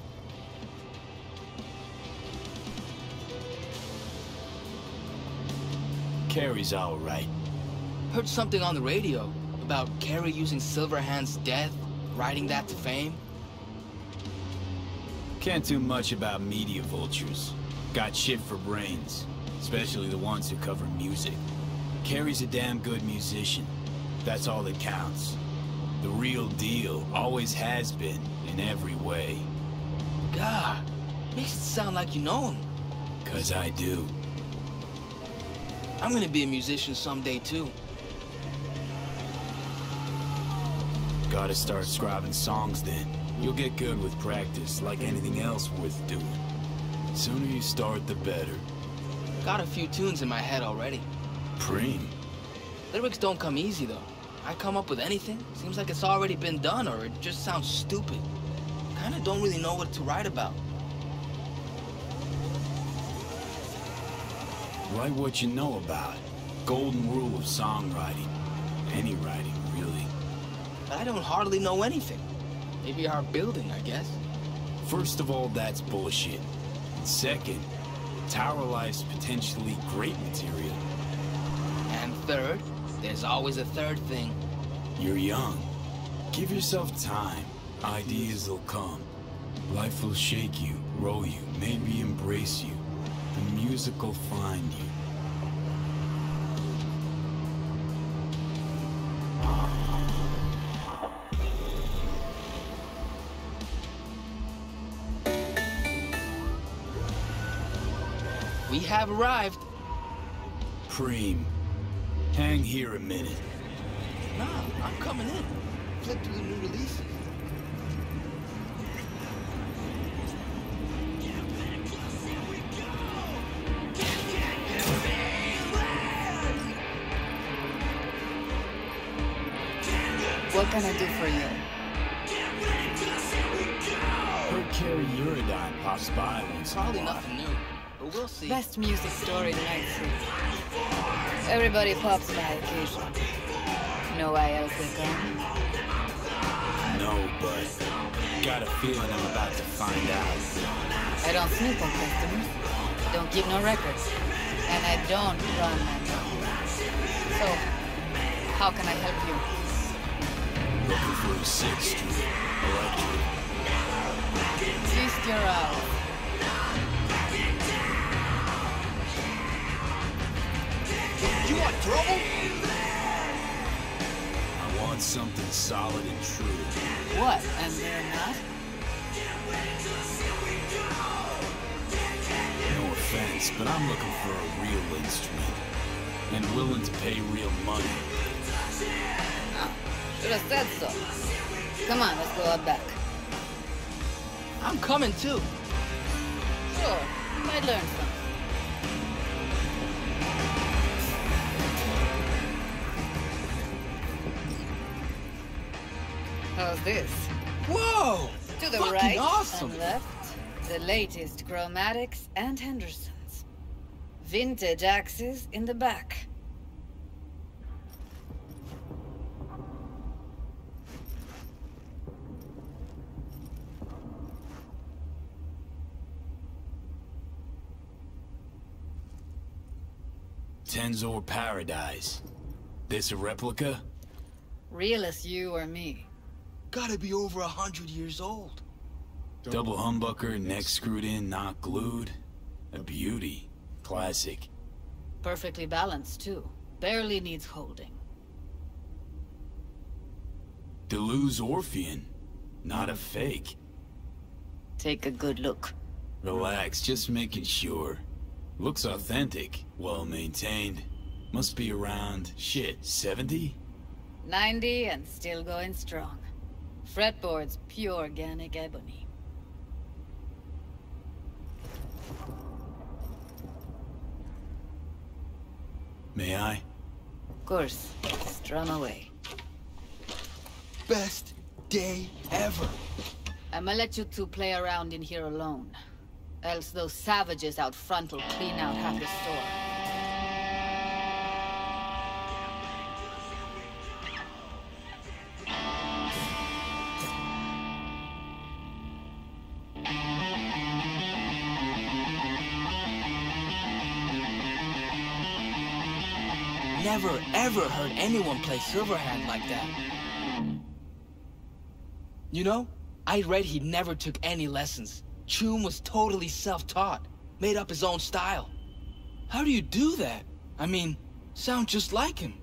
Carrie's alright. Heard something on the radio About Carrie using Silverhand's death, riding that to fame? Can't do much about media vultures. Got shit for brains, especially the ones who cover music. Carrie's a damn good musician. That's all that counts. The real deal always has been, in every way. God, makes it sound like you know him. 'Cause I do. I'm gonna be a musician someday, too. Gotta start scribing songs then. You'll get good with practice, like anything else worth doing. Sooner you start, the better. Got a few tunes in my head already. Preem. Lyrics don't come easy, though. I come up with anything, seems like it's already been done, or it just sounds stupid. Kinda don't really know what to write about. Write what you know about. Golden rule of songwriting. Any writing, really. But I don't hardly know anything. Maybe our building, I guess. First of all, that's bullshit. And second, Tower Life's potentially great material. And third, there's always a third thing. You're young. Give yourself time. Ideas will come. Life will shake you, roll you, maybe embrace you. The music will find you. We have arrived. Preem, hang here a minute. Nah, I'm coming in. Flip through the new releases. What can I do for you? Heard Carrie Uridine pops by once in a Probably while. nothing new, but we'll see. Best music story tonight, too. Everybody pops by occasionally. Know why else they come? No, but got a feeling I'm about to find out. I don't snoop on customers. Don't keep no records. And I don't run my mouth. So, how can I help you? Looking for a sixth Street Electric. Feast your eyes. You want trouble? I want something solid and true. What? And they're not? No offense, but I'm looking for a real instrument. And willing to pay real money. Should have said so. Come on, let's go out back. I'm coming too. Sure, you might learn something. How's this? Whoa! To the Fucking right awesome. and left, the latest chromatics and Hendersons. Vintage axes in the back. Tensor Paradise. This a replica? Real as you or me. Gotta be over a hundred years old. Double humbucker, neck screwed in, not glued. A beauty. Classic. Perfectly balanced, too. Barely needs holding. Deleuze Orphean. Not a fake. Take a good look. Relax, just making sure. Looks authentic, well maintained. Must be around, shit, seventy? ninety and still going strong. Fretboard's pure organic ebony. May I? Of course. Strum away. Best day ever. I'ma let you two play around in here alone. Else those savages out front will clean out half the store. never, ever heard anyone play Silverhand like that. You know, I read he never took any lessons. Chum was totally self-taught, made up his own style. How do you do that? I mean, sound just like him.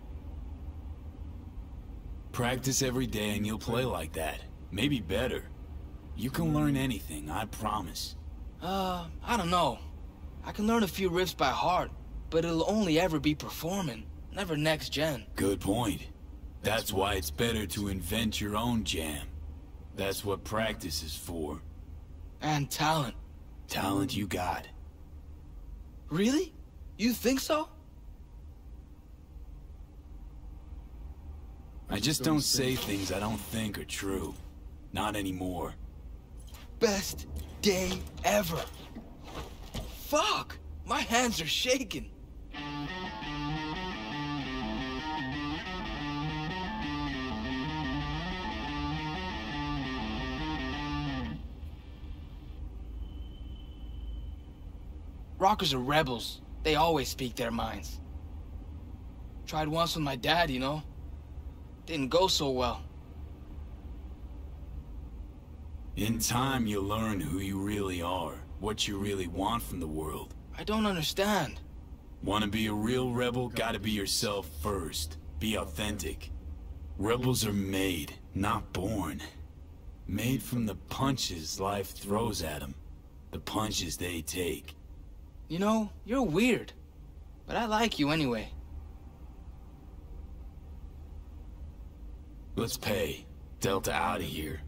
Practice every day and you'll play like that. Maybe better. You can learn anything, I promise. Uh, I don't know. I can learn a few riffs by heart, but it'll only ever be performing, never next gen. Good point. That's why it's better to invent your own jam. That's what practice is for. And talent. Talent you got. Really? You think so? I just don't say things I don't think are true. Not anymore. Best day ever. Fuck! My hands are shaking. Rockers are rebels. They always speak their minds. Tried once with my dad, you know? Didn't go so well. In time, you'll learn who you really are, what you really want from the world. I don't understand. Want to be a real rebel, gotta be yourself first. Be authentic. Rebels are made, not born. Made from the punches life throws at them. The punches they take. You know, you're weird. But I like you anyway. Let's pay. Delta out of here.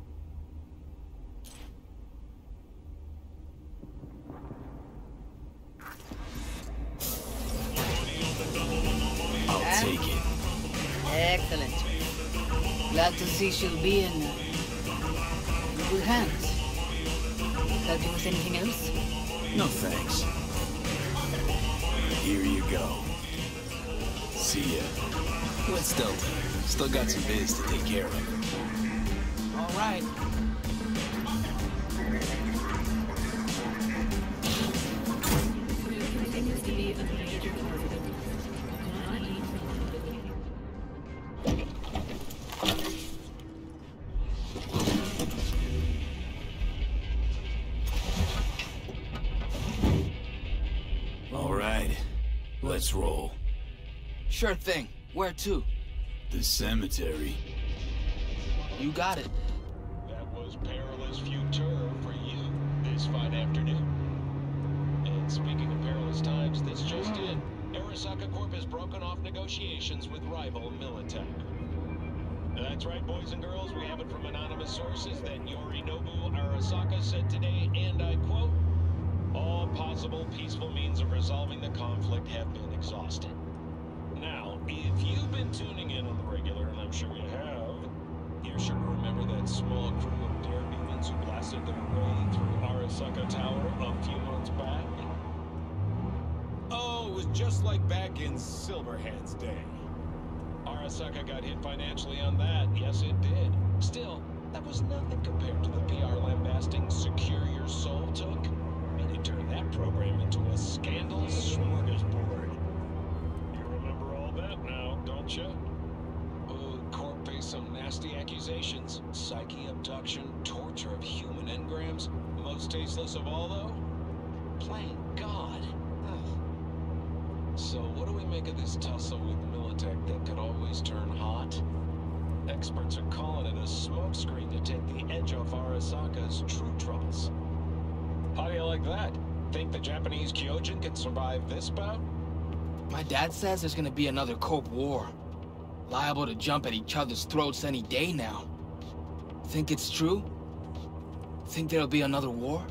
I'll take it. Excellent. Glad to see she'll be in uh, good hands. Help you with anything else? No thanks. Here you go. See ya. What's Delta? Still got some biz to take care of. All right. All right. Let's roll. Sure thing. Where to? The cemetery. You got it. That was perilous future for you this fine afternoon. And speaking of perilous times, this just in. Arasaka Corp has broken off negotiations with rival Militech. That's right, boys and girls, we have it from anonymous sources that Yorinobu Arasaka said today, and I quote, "All possible peaceful means of resolving the conflict have been exhausted." Now, if you've been tuning in on the regular, and I'm sure you have, you're sure to remember that small crew of daredevils who blasted their way through Arasaka Tower a few months back? Oh, it was just like back in Silverhand's day. Arasaka got hit financially on that, yes it did. Still, that was nothing compared to the P R lambasting Secure Your Soul took. And it turned that program into a scandal smorgasbord. You remember all that now, don't you? Uh, Corp faced some nasty accusations. Psyche abduction, torture of human engrams. Most tasteless of all, though? Plain God. Ugh. So what do we make of this tussle with Militech that could always turn hot? Experts are calling it a smokescreen to take the edge off Arasaka's true troubles. How do you like that? Think the Japanese Kyojin can survive this bout? My dad says there's gonna be another Corp war. Liable to jump at each other's throats any day now. Think it's true? Think there'll be another war?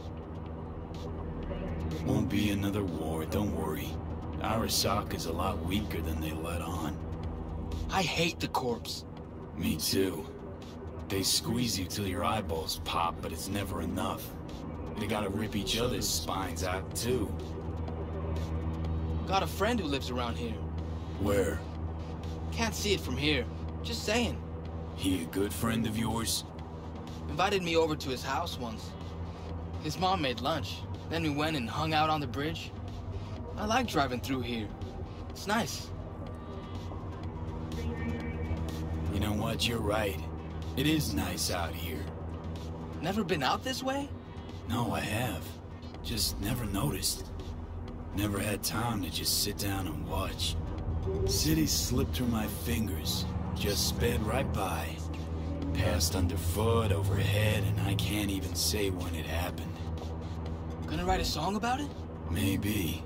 Won't be another war, don't worry. Arasaka's a lot weaker than they let on. I hate the Corps. Me too. They squeeze you till your eyeballs pop, but it's never enough. They gotta rip each other's spines out, too. Got a friend who lives around here. Where? Can't see it from here. Just saying. He a good friend of yours? Invited me over to his house once. His mom made lunch. Then we went and hung out on the bridge. I like driving through here. It's nice. what, you're right. It is nice out here. Never been out this way? No, I have. Just never noticed. Never had time to just sit down and watch. Cities slipped through my fingers, just sped right by. Passed underfoot, overhead, and I can't even say when it happened. Gonna write a song about it? Maybe.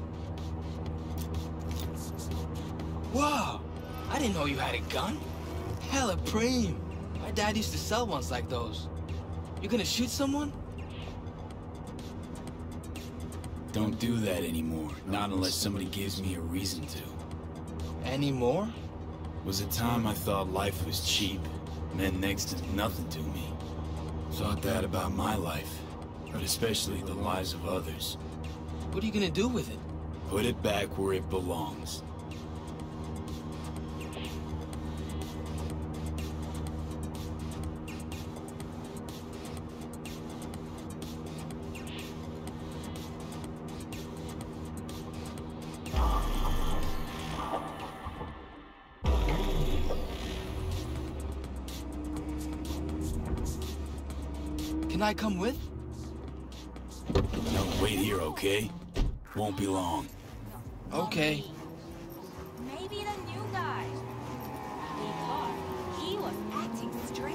Whoa! I didn't know you had a gun. Hella preem. My dad used to sell ones like those. You gonna shoot someone? Don't do that anymore. Not unless somebody gives me a reason to. Anymore? Was a time I thought life was cheap. Meant next to nothing to me. Thought that about my life. But especially the lives of others. What are you gonna do with it? Put it back where it belongs. Can I come with? No, wait here, okay? Won't be long. Okay. Maybe the new guy. We thought he was acting strange.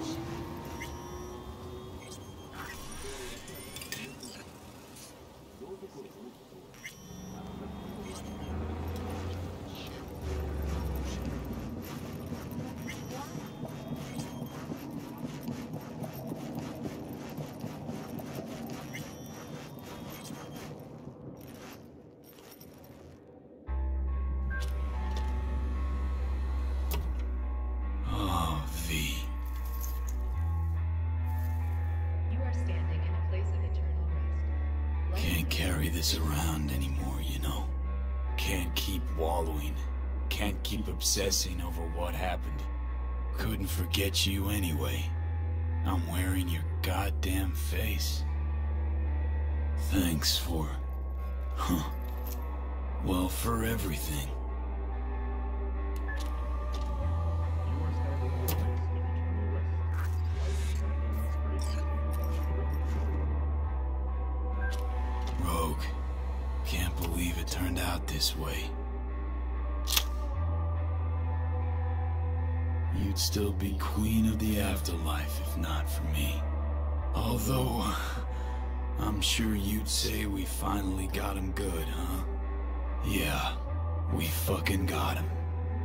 Around anymore, you know? Can't keep wallowing. Can't keep obsessing over what happened. Couldn't forget you anyway. I'm wearing your goddamn face. Thanks for... Huh. Well, for everything. Can't believe it turned out this way. You'd still be queen of the afterlife if not for me. Although, I'm sure you'd say we finally got him good, huh? Yeah, we fucking got him.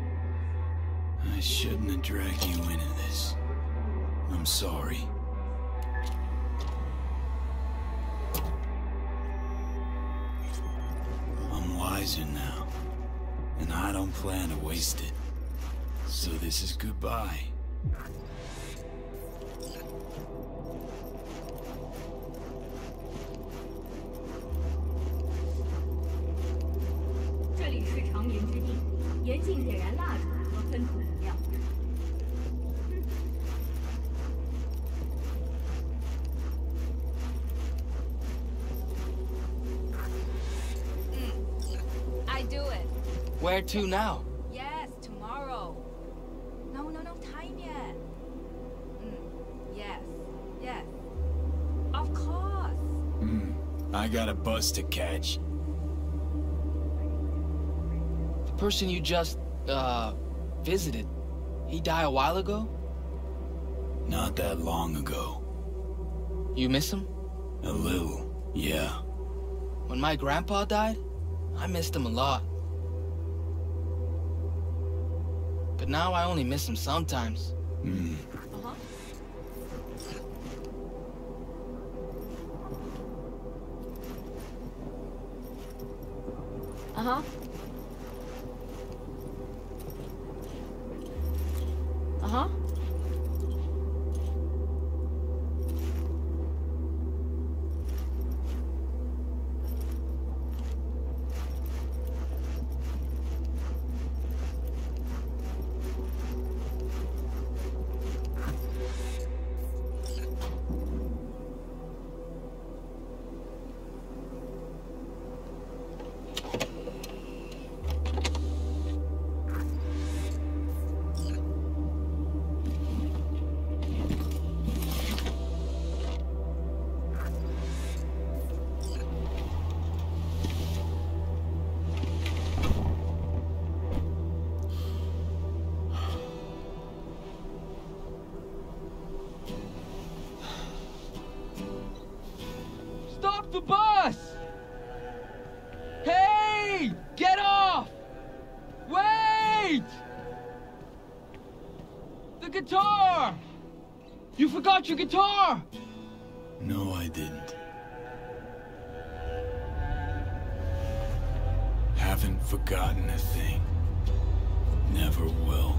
I shouldn't have dragged you into this. I'm sorry. Wiser now, and I don't plan to waste it. So this is goodbye. Where to now? Yes, tomorrow. No, no, no time yet. Mm, yes, yes. Of course. Hmm. I got a bus to catch. The person you just, uh, visited, he died a while ago? Not that long ago. You miss him? A little, yeah. When my grandpa died, I missed him a lot. But now I only miss him sometimes. Hmm. Uh-huh. Uh-huh. Uh-huh. forgot your guitar! No, I didn't. Haven't forgotten a thing. Never will.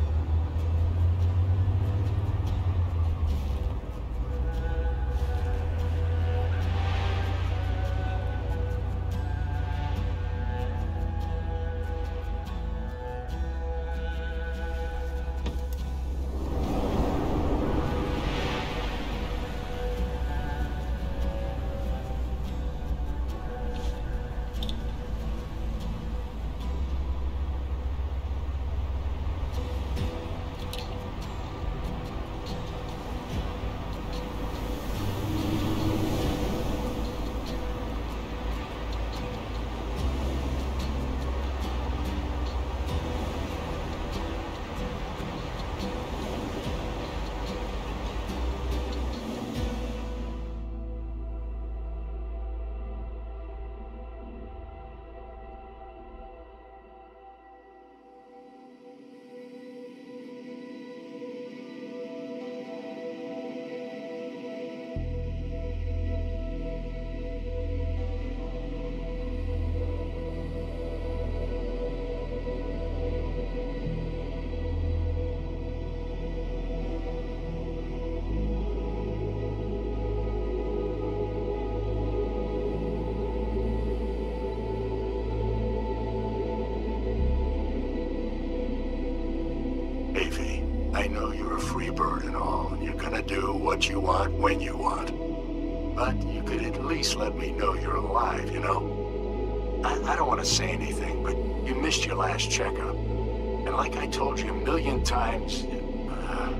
I know you're a free bird and all, and you're gonna do what you want when you want. But you could at least let me know you're alive, you know? I, I don't want to say anything, but you missed your last checkup. And like I told you a million times, uh,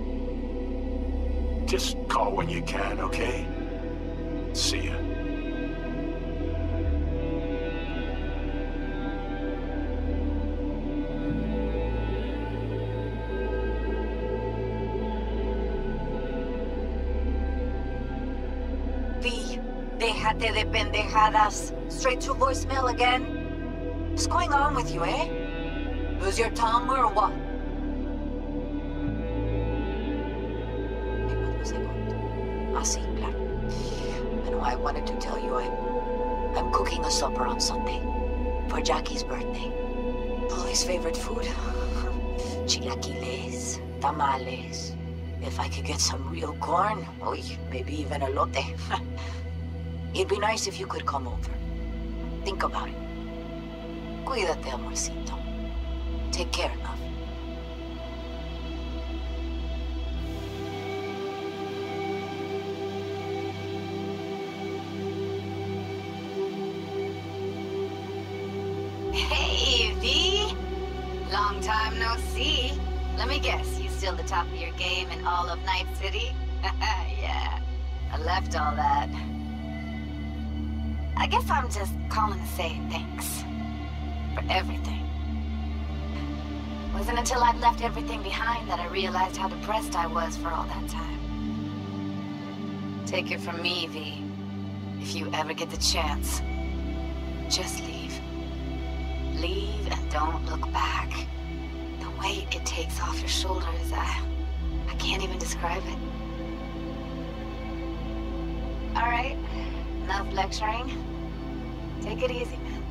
just call when you can, okay? See ya. Déjate de pendejadas. Straight to voicemail again? What's going on with you, eh? Lose your tongue or what? Ah, sí, claro. I know I wanted to tell you I'm... I'm cooking a supper on Sunday. For Jackie's birthday. Polly's favorite food. Chilaquiles, tamales. If I could get some real corn, oy, maybe even elote. It'd be nice if you could come over. Think about it. Cuídate, amorcito. Take care, love. Hey, V! Long time no see. Let me guess, you still the top of your game in all of Night City? Yeah, I left all that. I guess I'm just calling to say thanks. For everything. Wasn't until I'd left everything behind that I realized how depressed I was for all that time. Take it from me, V. If you ever get the chance, just leave. Leave and don't look back. The weight it takes off your shoulders, I... I can't even describe it. Alright, enough lecturing. Take it easy, man.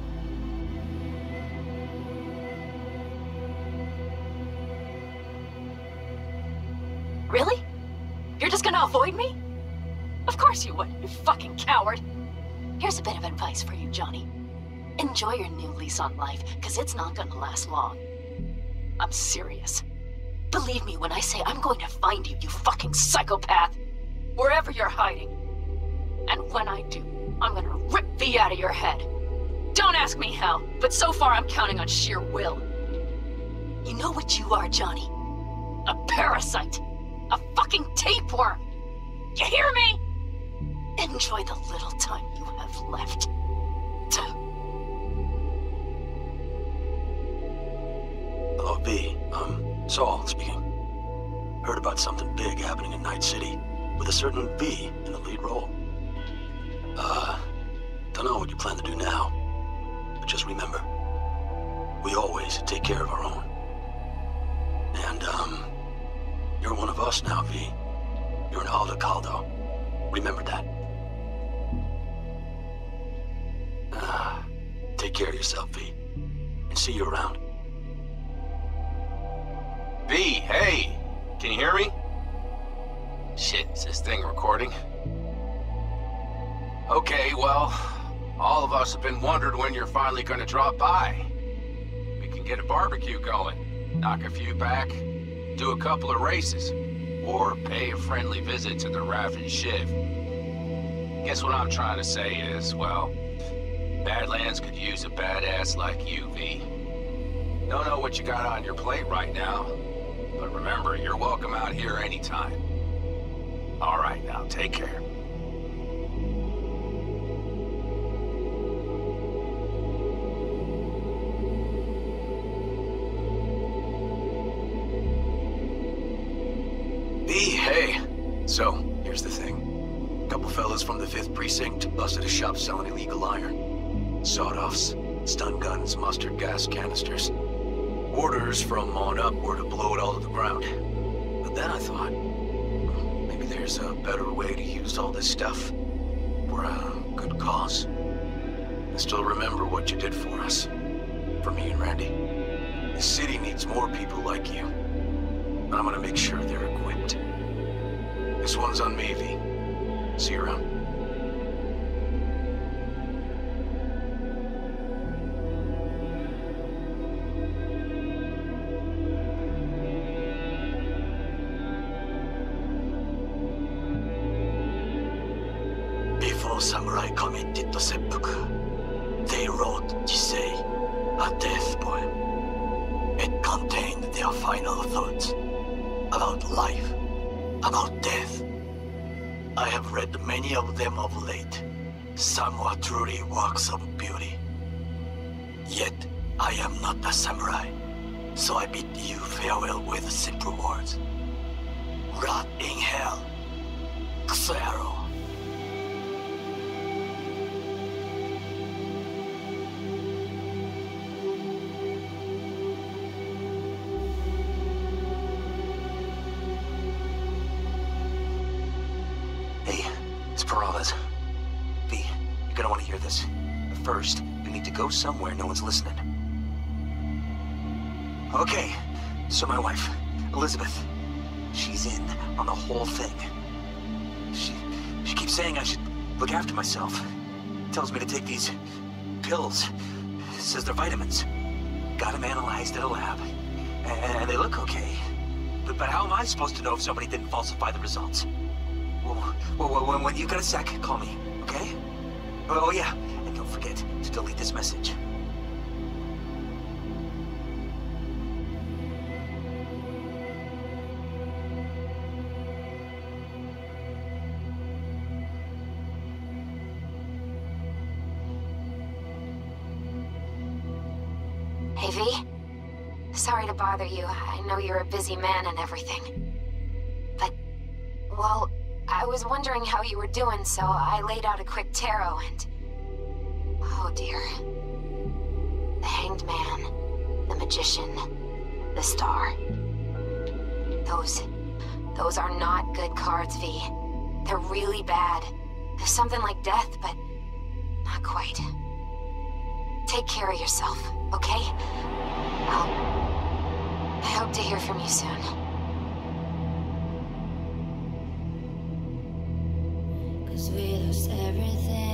Really? You're just gonna avoid me? Of course you would, you fucking coward. Here's a bit of advice for you, Johnny. Enjoy your new lease on life, because it's not gonna last long. I'm serious. Believe me when I say I'm going to find you, you fucking psychopath. Wherever you're hiding. And when I do, I'm gonna rip V out of your head. Don't ask me how, but so far I'm counting on sheer will. You know what you are, Johnny? A parasite. A fucking tapeworm. You hear me? Enjoy the little time you have left. Hello, V. Um, Saul speaking. Heard about something big happening in Night City, with a certain V in the lead role. Uh, don't know what you plan to do now, but just remember, we always take care of our own. And, um, you're one of us now, V. You're an Aldecaldo. Remember that. Ah, take care of yourself, V. And see you around. V, hey! Can you hear me? Shit, is this thing recording? Okay, well, all of us have been wondering when you're finally gonna drop by. We can get a barbecue going, knock a few back, do a couple of races, or pay a friendly visit to the Raven Shiv. Guess what I'm trying to say is, well, Badlands could use a badass like you, V. Don't know what you got on your plate right now, but remember, you're welcome out here anytime. All right, now, take care. V, hey. So, here's the thing. A couple fellas from the fifth Precinct busted a shop selling illegal iron. Sawed-offs, stun guns, mustard gas canisters. Orders from on up were to blow it all to the ground. But then I thought, maybe there's a better way to use all this stuff for a good cause. I still remember what you did for us. For me and Randy. The city needs more people like you. And I'm gonna make sure they're equipped. This one's on me, V. See you around. Before samurai committed to seppuku, they wrote Jisei, a death poem. It contained their final thoughts about life, about death. I have read many of them of late. Some are truly works of beauty. Yet, I am not a samurai, so I bid you farewell with simple words. Rot in hell, Xero. V, you're gonna want to hear this. But first, you need to go somewhere no one's listening. Okay, so my wife, Elizabeth, she's in on the whole thing. She, she keeps saying I should look after myself. Tells me to take these pills. Says they're vitamins. Got them analyzed at a lab. And they look okay. But, but how am I supposed to know if somebody didn't falsify the results? Well, well, well, when you got a sec, call me, okay? Oh, yeah, and don't forget to delete this message. Hey, V? Sorry to bother you. I know you're a busy man and everything. But, well, I was wondering how you were doing, so I laid out a quick tarot and... oh dear. The Hanged Man, the Magician, the Star. Those... those are not good cards, V. They're really bad. There's something like death, but not quite. Take care of yourself, okay? I'll... I hope to hear from you soon. We lost everything.